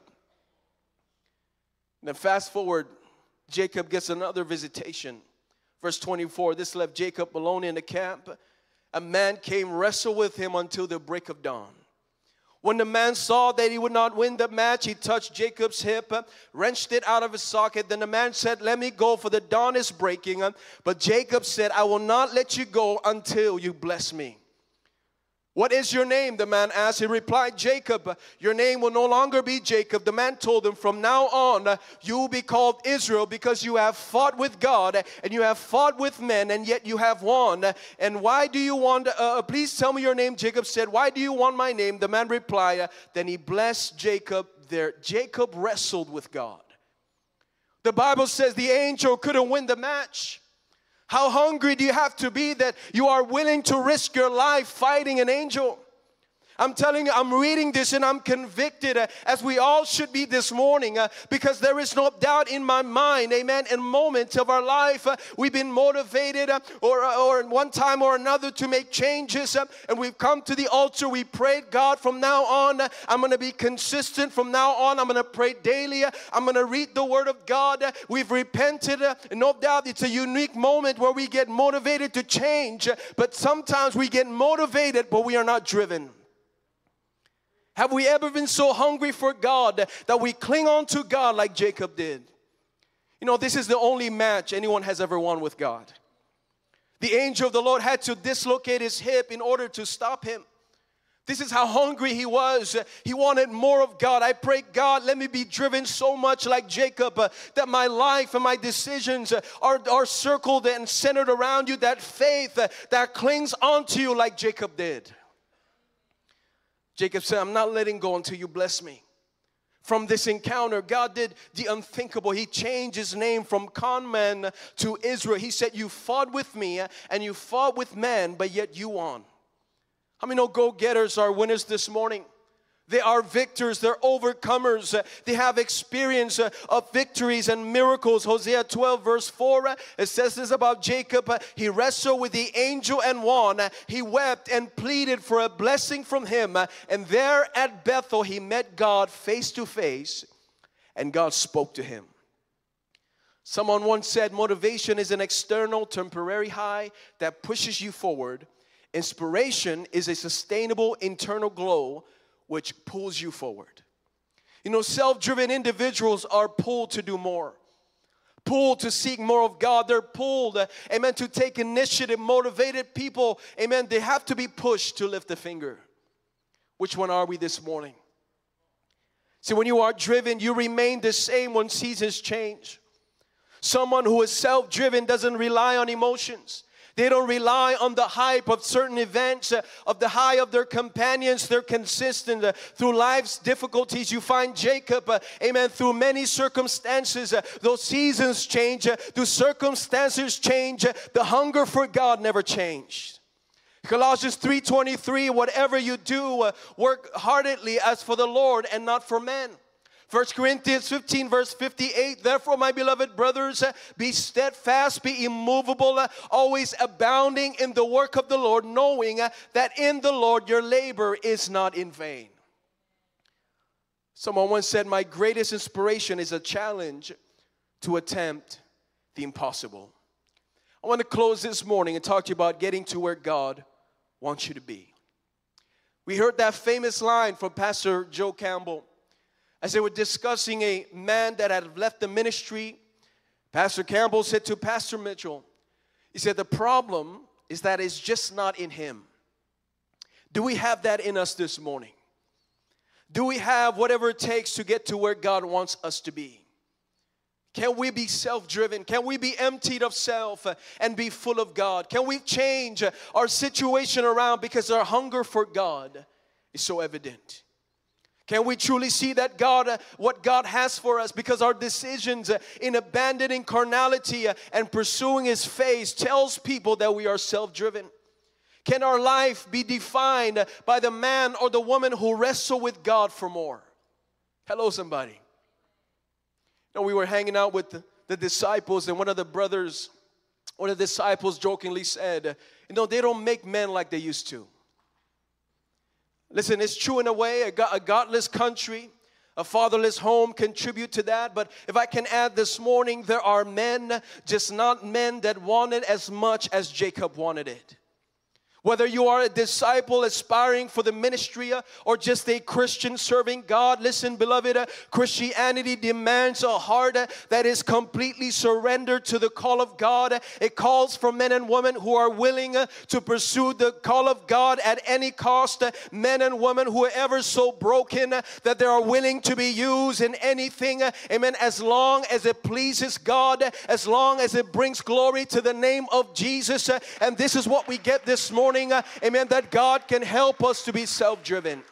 Then fast forward, Jacob gets another visitation. Verse twenty-four, this left Jacob alone in the camp. A man came wrestle with him until the break of dawn. When the man saw that he would not win the match, he touched Jacob's hip, wrenched it out of his socket. Then the man said, let me go, for the dawn is breaking. But Jacob said, I will not let you go until you bless me. What is your name? The man asked. He replied, Jacob. Your name will no longer be Jacob. The man told him, from now on, you will be called Israel, because you have fought with God and you have fought with men, and yet you have won. And why do you want, uh, please tell me your name. Jacob said, why do you want my name? The man replied, then he blessed Jacob there. Jacob wrestled with God. The Bible says the angel couldn't win the match. How hungry do you have to be that you are willing to risk your life fighting an angel? I'm telling you, I'm reading this and I'm convicted, uh, as we all should be this morning, uh, because there is no doubt in my mind, amen, in moments of our life, uh, we've been motivated uh, or, or one time or another to make changes, uh, and we've come to the altar, we prayed, God, from now on, uh, I'm going to be consistent. From now on, I'm going to pray daily. Uh, I'm going to read the Word of God. Uh, we've repented, uh, and no doubt it's a unique moment where we get motivated to change, uh, but sometimes we get motivated, but we are not driven. Have we ever been so hungry for God that we cling on to God like Jacob did? You know, this is the only match anyone has ever won with God. The angel of the Lord had to dislocate his hip in order to stop him. This is how hungry he was. He wanted more of God. I pray, God, let me be driven so much like Jacob, uh, that my life and my decisions uh, are, are circled and centered around you, that faith uh, that clings onto you like Jacob did. Jacob said, I'm not letting go until you bless me. From this encounter, God did the unthinkable. He changed his name from Conman to Israel. He said, you fought with me and you fought with men, but yet you won. How many know go-getters are winners this morning? They are victors. They're overcomers. They have experience of victories and miracles. Hosea twelve verse four, it says this about Jacob. He wrestled with the angel and won. He wept and pleaded for a blessing from him. And there at Bethel, he met God face to face, and God spoke to him. Someone once said, motivation is an external temporary high that pushes you forward. Inspiration is a sustainable internal glow which pulls you forward. You know, self-driven individuals are pulled to do more. Pulled to seek more of God. They're pulled, uh, amen, to take initiative. Motivated people, amen, they have to be pushed to lift a finger. Which one are we this morning? See, when you are driven, you remain the same when seasons change. Someone who is self-driven doesn't rely on emotions. They don't rely on the hype of certain events, uh, of the high of their companions. They're consistent uh, through life's difficulties. You find Jacob, uh, amen, through many circumstances. Uh, those seasons change. Uh, the circumstances change. Uh, the hunger for God never changed. Colossians three twenty-three, whatever you do, uh, work heartily as for the Lord and not for men. First Corinthians fifteen verse fifty-eight, therefore my beloved brothers, uh, be steadfast, be immovable, uh, always abounding in the work of the Lord, knowing uh, that in the Lord your labor is not in vain. Someone once said, my greatest inspiration is a challenge to attempt the impossible. I want to close this morning and talk to you about getting to where God wants you to be. We heard that famous line from Pastor Joe Campbell. As they were discussing a man that had left the ministry, Pastor Campbell said to Pastor Mitchell, he said, the problem is that it's just not in Him. Do we have that in us this morning? Do we have whatever it takes to get to where God wants us to be? Can we be self-driven? Can we be emptied of self and be full of God? Can we change our situation around because our hunger for God is so evident? Can we truly see that God, uh, what God has for us, because our decisions uh, in abandoning carnality uh, and pursuing His face tells people that we are self-driven? Can our life be defined uh, by the man or the woman who wrestle with God for more? Hello, somebody. You know, we were hanging out with the, the disciples, and one of the brothers, one of the disciples jokingly said, you know, they don't make men like they used to. Listen, it's true in a way. A, God, a godless country, a fatherless home contribute to that. But if I can add this morning, there are men, just not men that want it as much as Jacob wanted it. Whether you are a disciple aspiring for the ministry uh, or just a Christian serving God, listen, beloved, uh, Christianity demands a heart uh, that is completely surrendered to the call of God. It calls for men and women who are willing uh, to pursue the call of God at any cost. Uh, men and women who are ever so broken uh, that they are willing to be used in anything, uh, amen, as long as it pleases God, uh, as long as it brings glory to the name of Jesus. Uh, and this is what we get this morning. Uh, amen, that God can help us to be self-driven.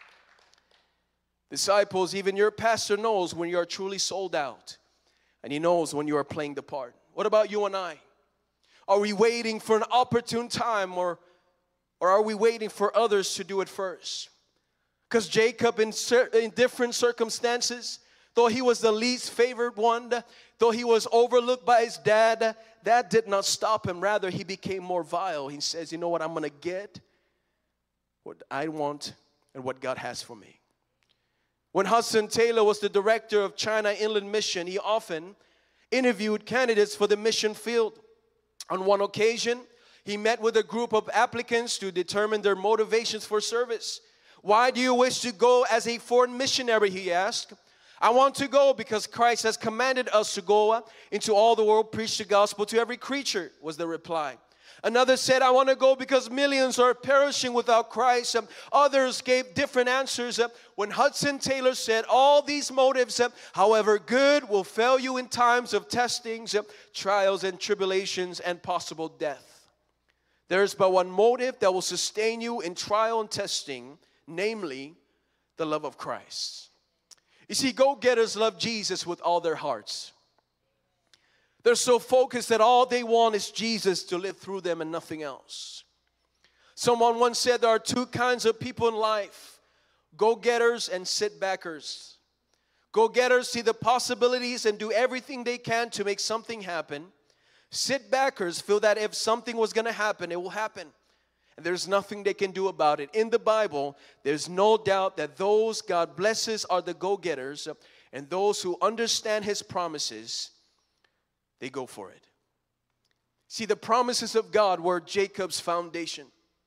Disciples, even your pastor knows when you are truly sold out, and he knows when you are playing the part. What about you and I? Are we waiting for an opportune time, or, or are we waiting for others to do it first? Because Jacob, in, in different circumstances, though he was the least favored one, though he was overlooked by his dad, that did not stop him. Rather, he became more vile. He says, you know what, I'm going to get what I want and what God has for me. When Hudson Taylor was the director of China Inland Mission, he often interviewed candidates for the mission field. On one occasion, he met with a group of applicants to determine their motivations for service. Why do you wish to go as a foreign missionary, he asked. I want to go because Christ has commanded us to go into all the world, preach the gospel to every creature, was the reply. Another said, I want to go because millions are perishing without Christ. Um, others gave different answers. Uh, when Hudson Taylor said, all these motives, uh, however good, will fail you in times of testings, uh, trials and tribulations and possible death. There is but one motive that will sustain you in trial and testing, namely the love of Christ. You see, go-getters love Jesus with all their hearts. They're so focused that all they want is Jesus to live through them and nothing else. Someone once said there are two kinds of people in life, go-getters and sit-backers. Go-getters see the possibilities and do everything they can to make something happen. Sit-backers feel that if something was going to happen, it will happen. And there's nothing they can do about it. In the Bible, there's no doubt that those God blesses are the go-getters, and those who understand His promises, they go for it. See, the promises of God were Jacob's foundation.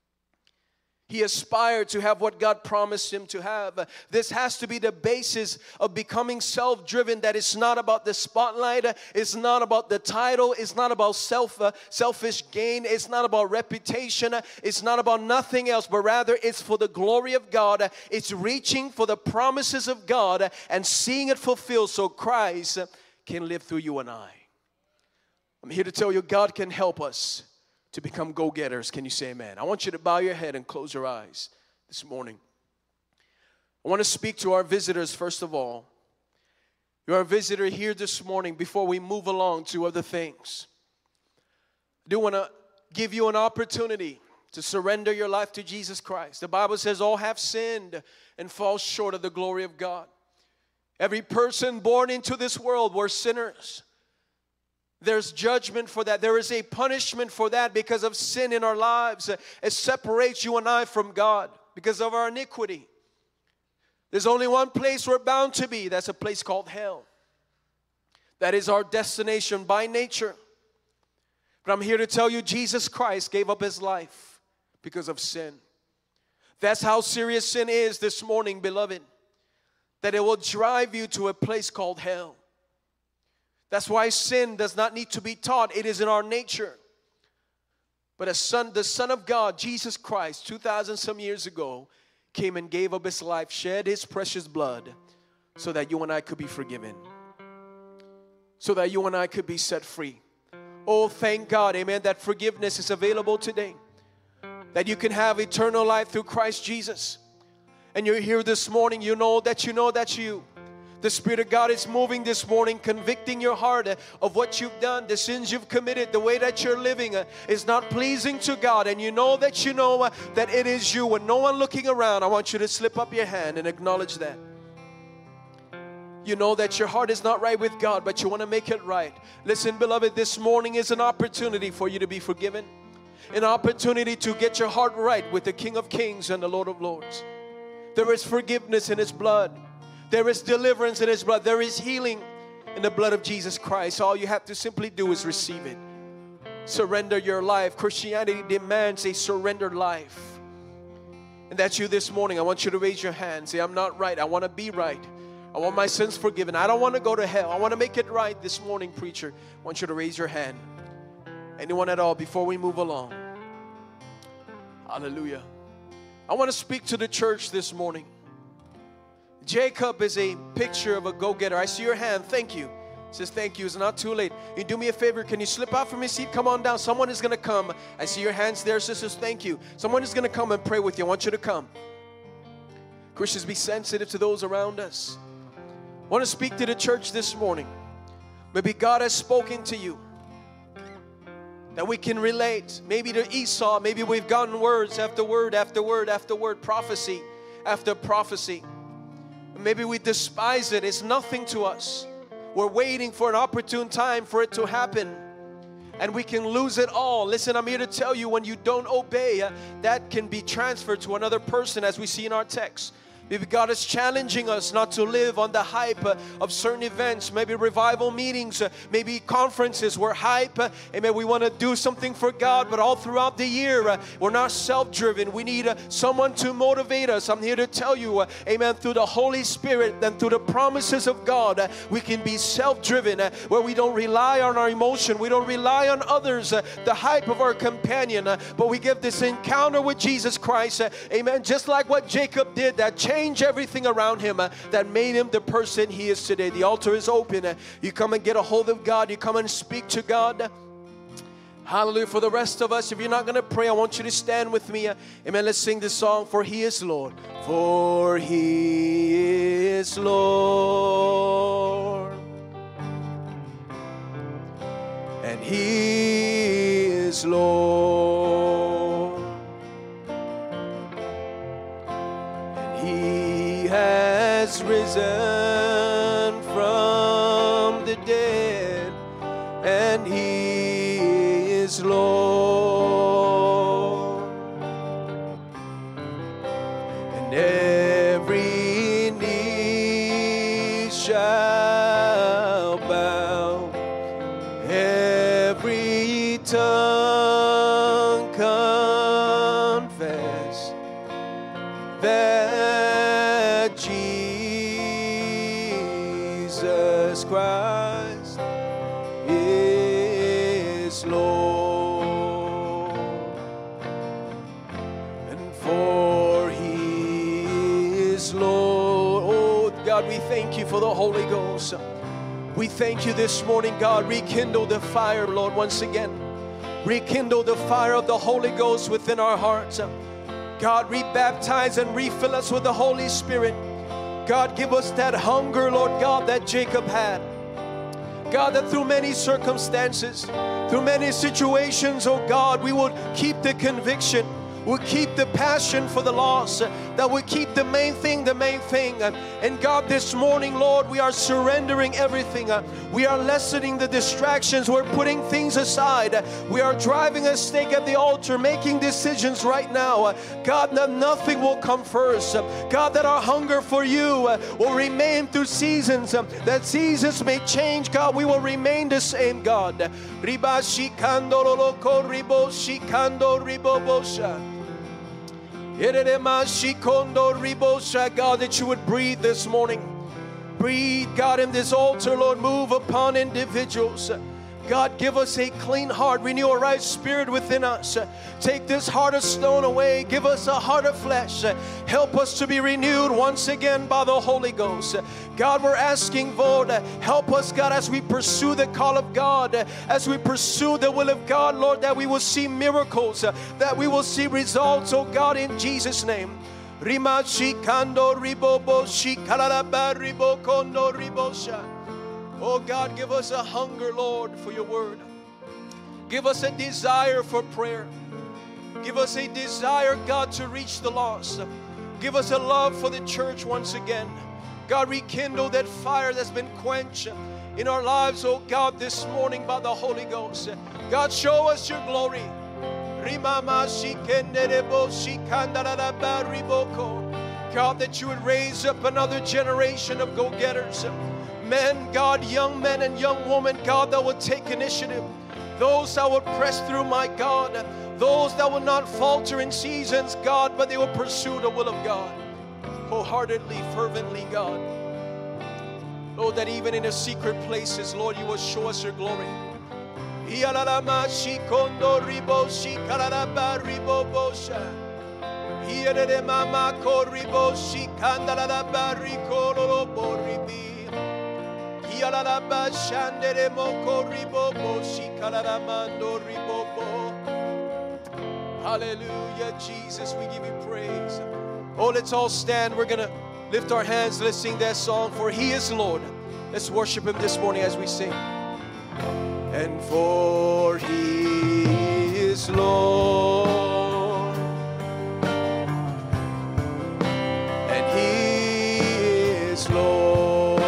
He aspired to have what God promised him to have. This has to be the basis of becoming self-driven, that it's not about the spotlight, it's not about the title, it's not about self, uh, selfish gain, it's not about reputation, it's not about nothing else, but rather it's for the glory of God. It's reaching for the promises of God and seeing it fulfilled so Christ can live through you and I. I'm here to tell you, God can help us to become go-getters. Can you say amen? I want you to bow your head and close your eyes this morning. I want to speak to our visitors first of all. You're a visitor here this morning. Before we move along to other things, I do want to give you an opportunity to surrender your life to Jesus Christ. The Bible says all have sinned and fall short of the glory of God. Every person born into this world were sinners. There's judgment for that. There is a punishment for that because of sin in our lives. It separates you and I from God because of our iniquity. There's only one place we're bound to be. That's a place called hell. That is our destination by nature. But I'm here to tell you, Jesus Christ gave up His life because of sin. That's how serious sin is this morning, beloved. That it will drive you to a place called hell. That's why sin does not need to be taught. It is in our nature. But a son, the Son of God, Jesus Christ, two thousand some years ago, came and gave up His life, shed His precious blood, so that you and I could be forgiven, so that you and I could be set free. Oh, thank God, amen, that forgiveness is available today, that you can have eternal life through Christ Jesus. And you're here this morning, you know that you know that you, the Spirit of God is moving this morning, convicting your heart of what you've done, the sins you've committed, the way that you're living is not pleasing to God. And you know that you know that it is you. When no one looking around, I want you to slip up your hand and acknowledge that. You know that your heart is not right with God, but you want to make it right. Listen, beloved, this morning is an opportunity for you to be forgiven. An opportunity to get your heart right with the King of Kings and the Lord of Lords. There is forgiveness in His blood. There is deliverance in His blood. There is healing in the blood of Jesus Christ. All you have to simply do is receive it. Surrender your life. Christianity demands a surrendered life. And that's you this morning. I want you to raise your hand. Say, I'm not right. I want to be right. I want my sins forgiven. I don't want to go to hell. I want to make it right this morning, preacher. I want you to raise your hand. Anyone at all before we move along? Hallelujah. I want to speak to the church this morning. Jacob is a picture of a go-getter. I see your hand. Thank you. It says thank you. It's not too late. You do me a favor. Can you slip out from your seat? Come on down. Someone is going to come. I see your hands there, sisters. Thank you. Someone is going to come and pray with you. I want you to come. Christians, be sensitive to those around us. I want to speak to the church this morning. Maybe God has spoken to you, that we can relate. Maybe to Esau. Maybe we've gotten words after word after word after word, prophecy after prophecy. Maybe we despise it. It's nothing to us. We're waiting for an opportune time for it to happen, and we can lose it all. Listen, I'm here to tell you, when you don't obey, uh, that can be transferred to another person, as we see in our text. Maybe God is challenging us not to live on the hype uh, of certain events, maybe revival meetings, uh, maybe conferences where hype, uh, amen, we want to do something for God, but all throughout the year, uh, we're not self-driven. We need uh, someone to motivate us. I'm here to tell you, uh, amen, through the Holy Spirit and through the promises of God, uh, we can be self-driven, uh, where we don't rely on our emotion, we don't rely on others, uh, the hype of our companion, uh, but we get this encounter with Jesus Christ, uh, amen, just like what Jacob did, that changed Change everything around him uh, that made him the person he is today. The altar is open. Uh, you come and get a hold of God. You come and speak to God. Hallelujah. For the rest of us, if you're not going to pray, I want you to stand with me. Uh, amen. Let's sing this song. For He is Lord. For He is Lord. And He is Lord. He has risen from the dead, and He is Lord. And every knee shall bow, every tongue confess that Jesus Christ is Lord. And for He is Lord. Oh God, we thank you for the Holy Ghost. We thank you this morning, God. Rekindle the fire, Lord, once again. Rekindle the fire of the Holy Ghost within our hearts. God, rebaptize and refill us with the Holy Spirit. God, give us that hunger, Lord God, that Jacob had. God, that through many circumstances, through many situations, oh God, we would keep the conviction, we'll keep the passion for the lost, that we keep the main thing, the main thing. And God, this morning, Lord, we are surrendering everything. We are lessening the distractions. We're putting things aside. We are driving a stake at the altar, making decisions right now. God, that nothing will come first. God, that our hunger for you will remain through seasons. That seasons may change, God, we will remain the same, God. God, that you would breathe this morning. Breathe, God, in this altar, Lord. Move upon individuals. God, give us a clean heart. Renew a right spirit within us. Take this heart of stone away. Give us a heart of flesh. Help us to be renewed once again by the Holy Ghost. God, we're asking, Lord, help us, God, as we pursue the call of God, as we pursue the will of God, Lord, that we will see miracles, that we will see results, oh God, in Jesus' name. Rima shikando ribobo shikaraba ribokondo ribosha. Oh God, give us a hunger, Lord, for your word. Give us a desire for prayer. Give us a desire, God, to reach the lost. Give us a love for the church once again. God, rekindle that fire that's been quenched in our lives, oh God, this morning by the Holy Ghost. God, show us your glory. God, that you would raise up another generation of go-getters. Men, God, young men and young women, God, that will take initiative. Those that will press through, my God. Those that will not falter in seasons, God, but they will pursue the will of God. Wholeheartedly, fervently, God. Lord, that even in the secret places, Lord, you will show us your glory. Hallelujah, Jesus, we give you praise. Oh, let's all stand. We're going to lift our hands. Let's sing that song, For He is Lord. Let's worship Him this morning as we sing. And for He is Lord, and He is Lord,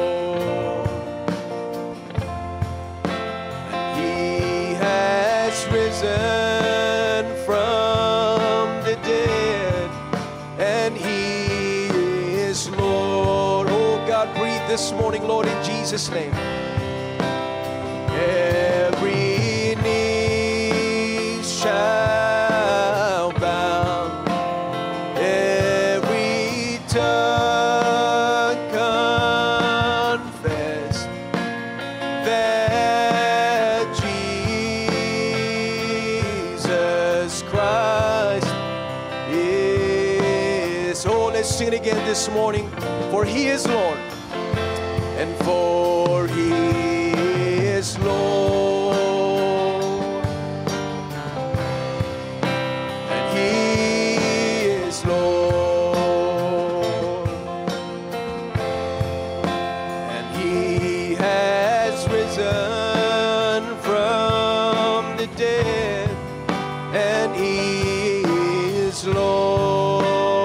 and He has risen from the dead, and He is Lord. Oh God, breathe this morning, Lord, in Jesus' name. Every knee shall bow, every tongue confess that Jesus Christ is. Oh, let's sing it again this morning. For He is Lord, and for He is Lord, and He is Lord, and He has risen from the dead, and He is Lord.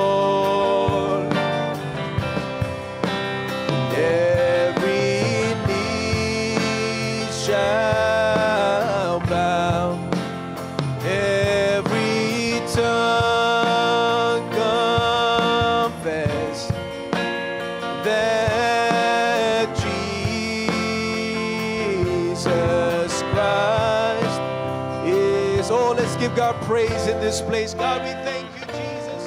Give God praise in this place. God, we thank you, Jesus.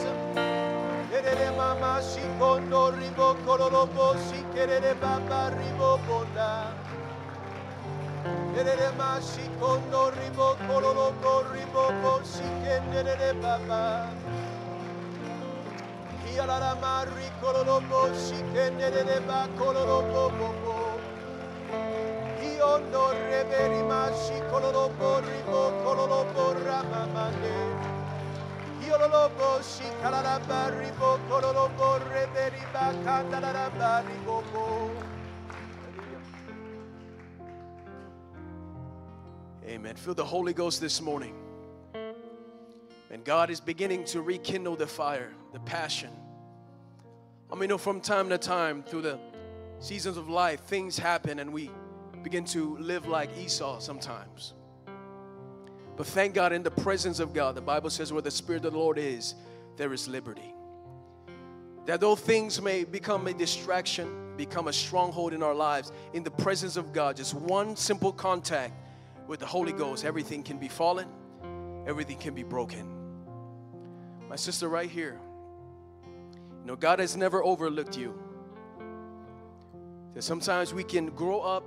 Amen. Feel the Holy Ghost this morning. And God is beginning to rekindle the fire, the passion. I mean, you know, from time to time, through the seasons of life, things happen and we begin to live like Esau sometimes. But thank God, in the presence of God, the Bible says where the Spirit of the Lord is, there is liberty. That though things may become a distraction, become a stronghold in our lives, in the presence of God, just one simple contact with the Holy Ghost, everything can be fallen, everything can be broken. My sister right here, you know, God has never overlooked you. That sometimes we can grow up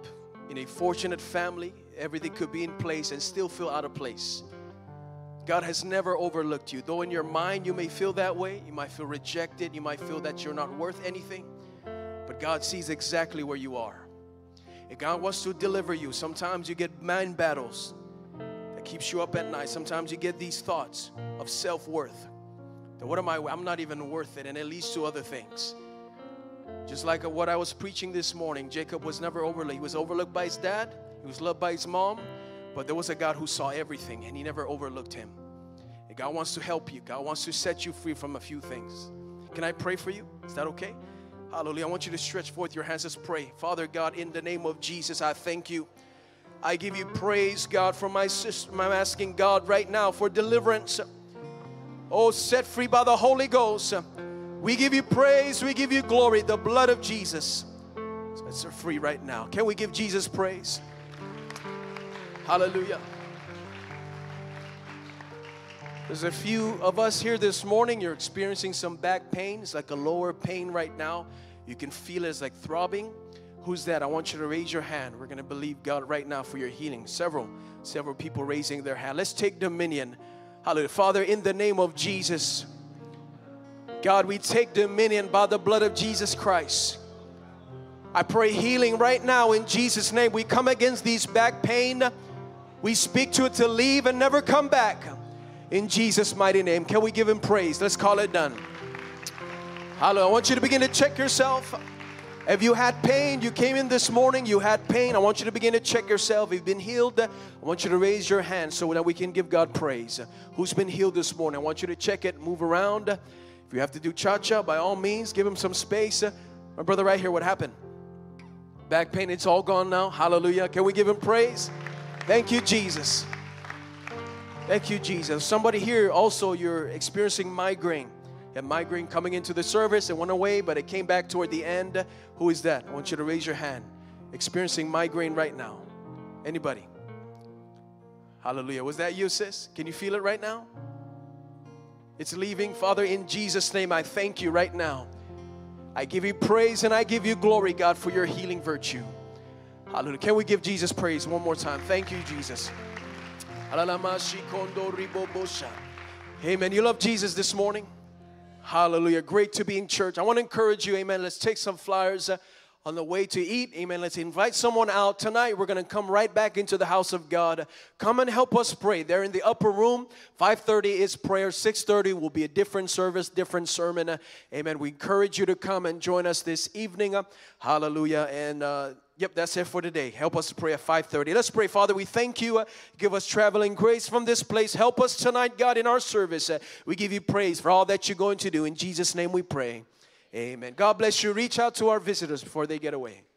in a fortunate family, everything could be in place and still feel out of place. God has never overlooked you. Though in your mind you may feel that way, you might feel rejected, you might feel that you're not worth anything, but God sees exactly where you are. And God wants to deliver you. Sometimes you get mind battles that keeps you up at night. Sometimes you get these thoughts of self-worth. That what am I? I'm not even worth it, and it leads to other things. Just like what I was preaching this morning, Jacob was never overlooked. He was overlooked by his dad. He was loved by his mom. But there was a God who saw everything, and He never overlooked him. And God wants to help you. God wants to set you free from a few things. Can I pray for you? Is that okay? Hallelujah. I want you to stretch forth your hands. Let's pray. Father God, in the name of Jesus, I thank you. I give you praise, God, for my sister. I'm asking God right now for deliverance. Oh, set free by the Holy Ghost. We give you praise. We give you glory. The blood of Jesus sets her free right now. Can we give Jesus praise? Hallelujah. There's a few of us here this morning. You're experiencing some back pain. It's like a lower pain right now. You can feel it. It's like throbbing. Who's that? I want you to raise your hand. We're going to believe God right now for your healing. Several, several people raising their hand. Let's take dominion. Hallelujah. Father, in the name of Jesus, God, we take dominion by the blood of Jesus Christ. I pray healing right now in Jesus' name. We come against these back pain. We speak to it to leave and never come back. In Jesus' mighty name. Can we give Him praise? Let's call it done. Hallelujah. I want you to begin to check yourself. If you had pain, you came in this morning, you had pain, I want you to begin to check yourself. If you've been healed, I want you to raise your hand so that we can give God praise. Who's been healed this morning? I want you to check it, move around. If you have to do cha-cha, by all means, give Him some space. My brother right here, what happened? Back pain, it's all gone now. Hallelujah. Can we give Him praise? Thank you, Jesus. Thank you, Jesus. Somebody here also, you're experiencing migraine. You had migraine coming into the service. It went away, but it came back toward the end. Who is that? I want you to raise your hand. Experiencing migraine right now. Anybody? Hallelujah. Was that you, sis? Can you feel it right now? It's leaving. Father, in Jesus' name, I thank you right now. I give you praise and I give you glory, God, for your healing virtue. Hallelujah. Can we give Jesus praise one more time? Thank you, Jesus. Amen. You love Jesus this morning? Hallelujah. Great to be in church. I want to encourage you. Amen. Let's take some flyers uh, on the way to eat. Amen. Let's invite someone out. Tonight, we're going to come right back into the house of God. Come and help us pray. They're in the upper room. five thirty is prayer. six thirty will be a different service, different sermon. Uh, amen. We encourage you to come and join us this evening. Uh, hallelujah. And uh, Yep, that's it for today. Help us to pray at five thirty. Let's pray. Father, we thank you. Uh, give us traveling grace from this place. Help us tonight, God, in our service. Uh, we give you praise for all that you're going to do. In Jesus' name we pray. Amen. God bless you. Reach out to our visitors before they get away.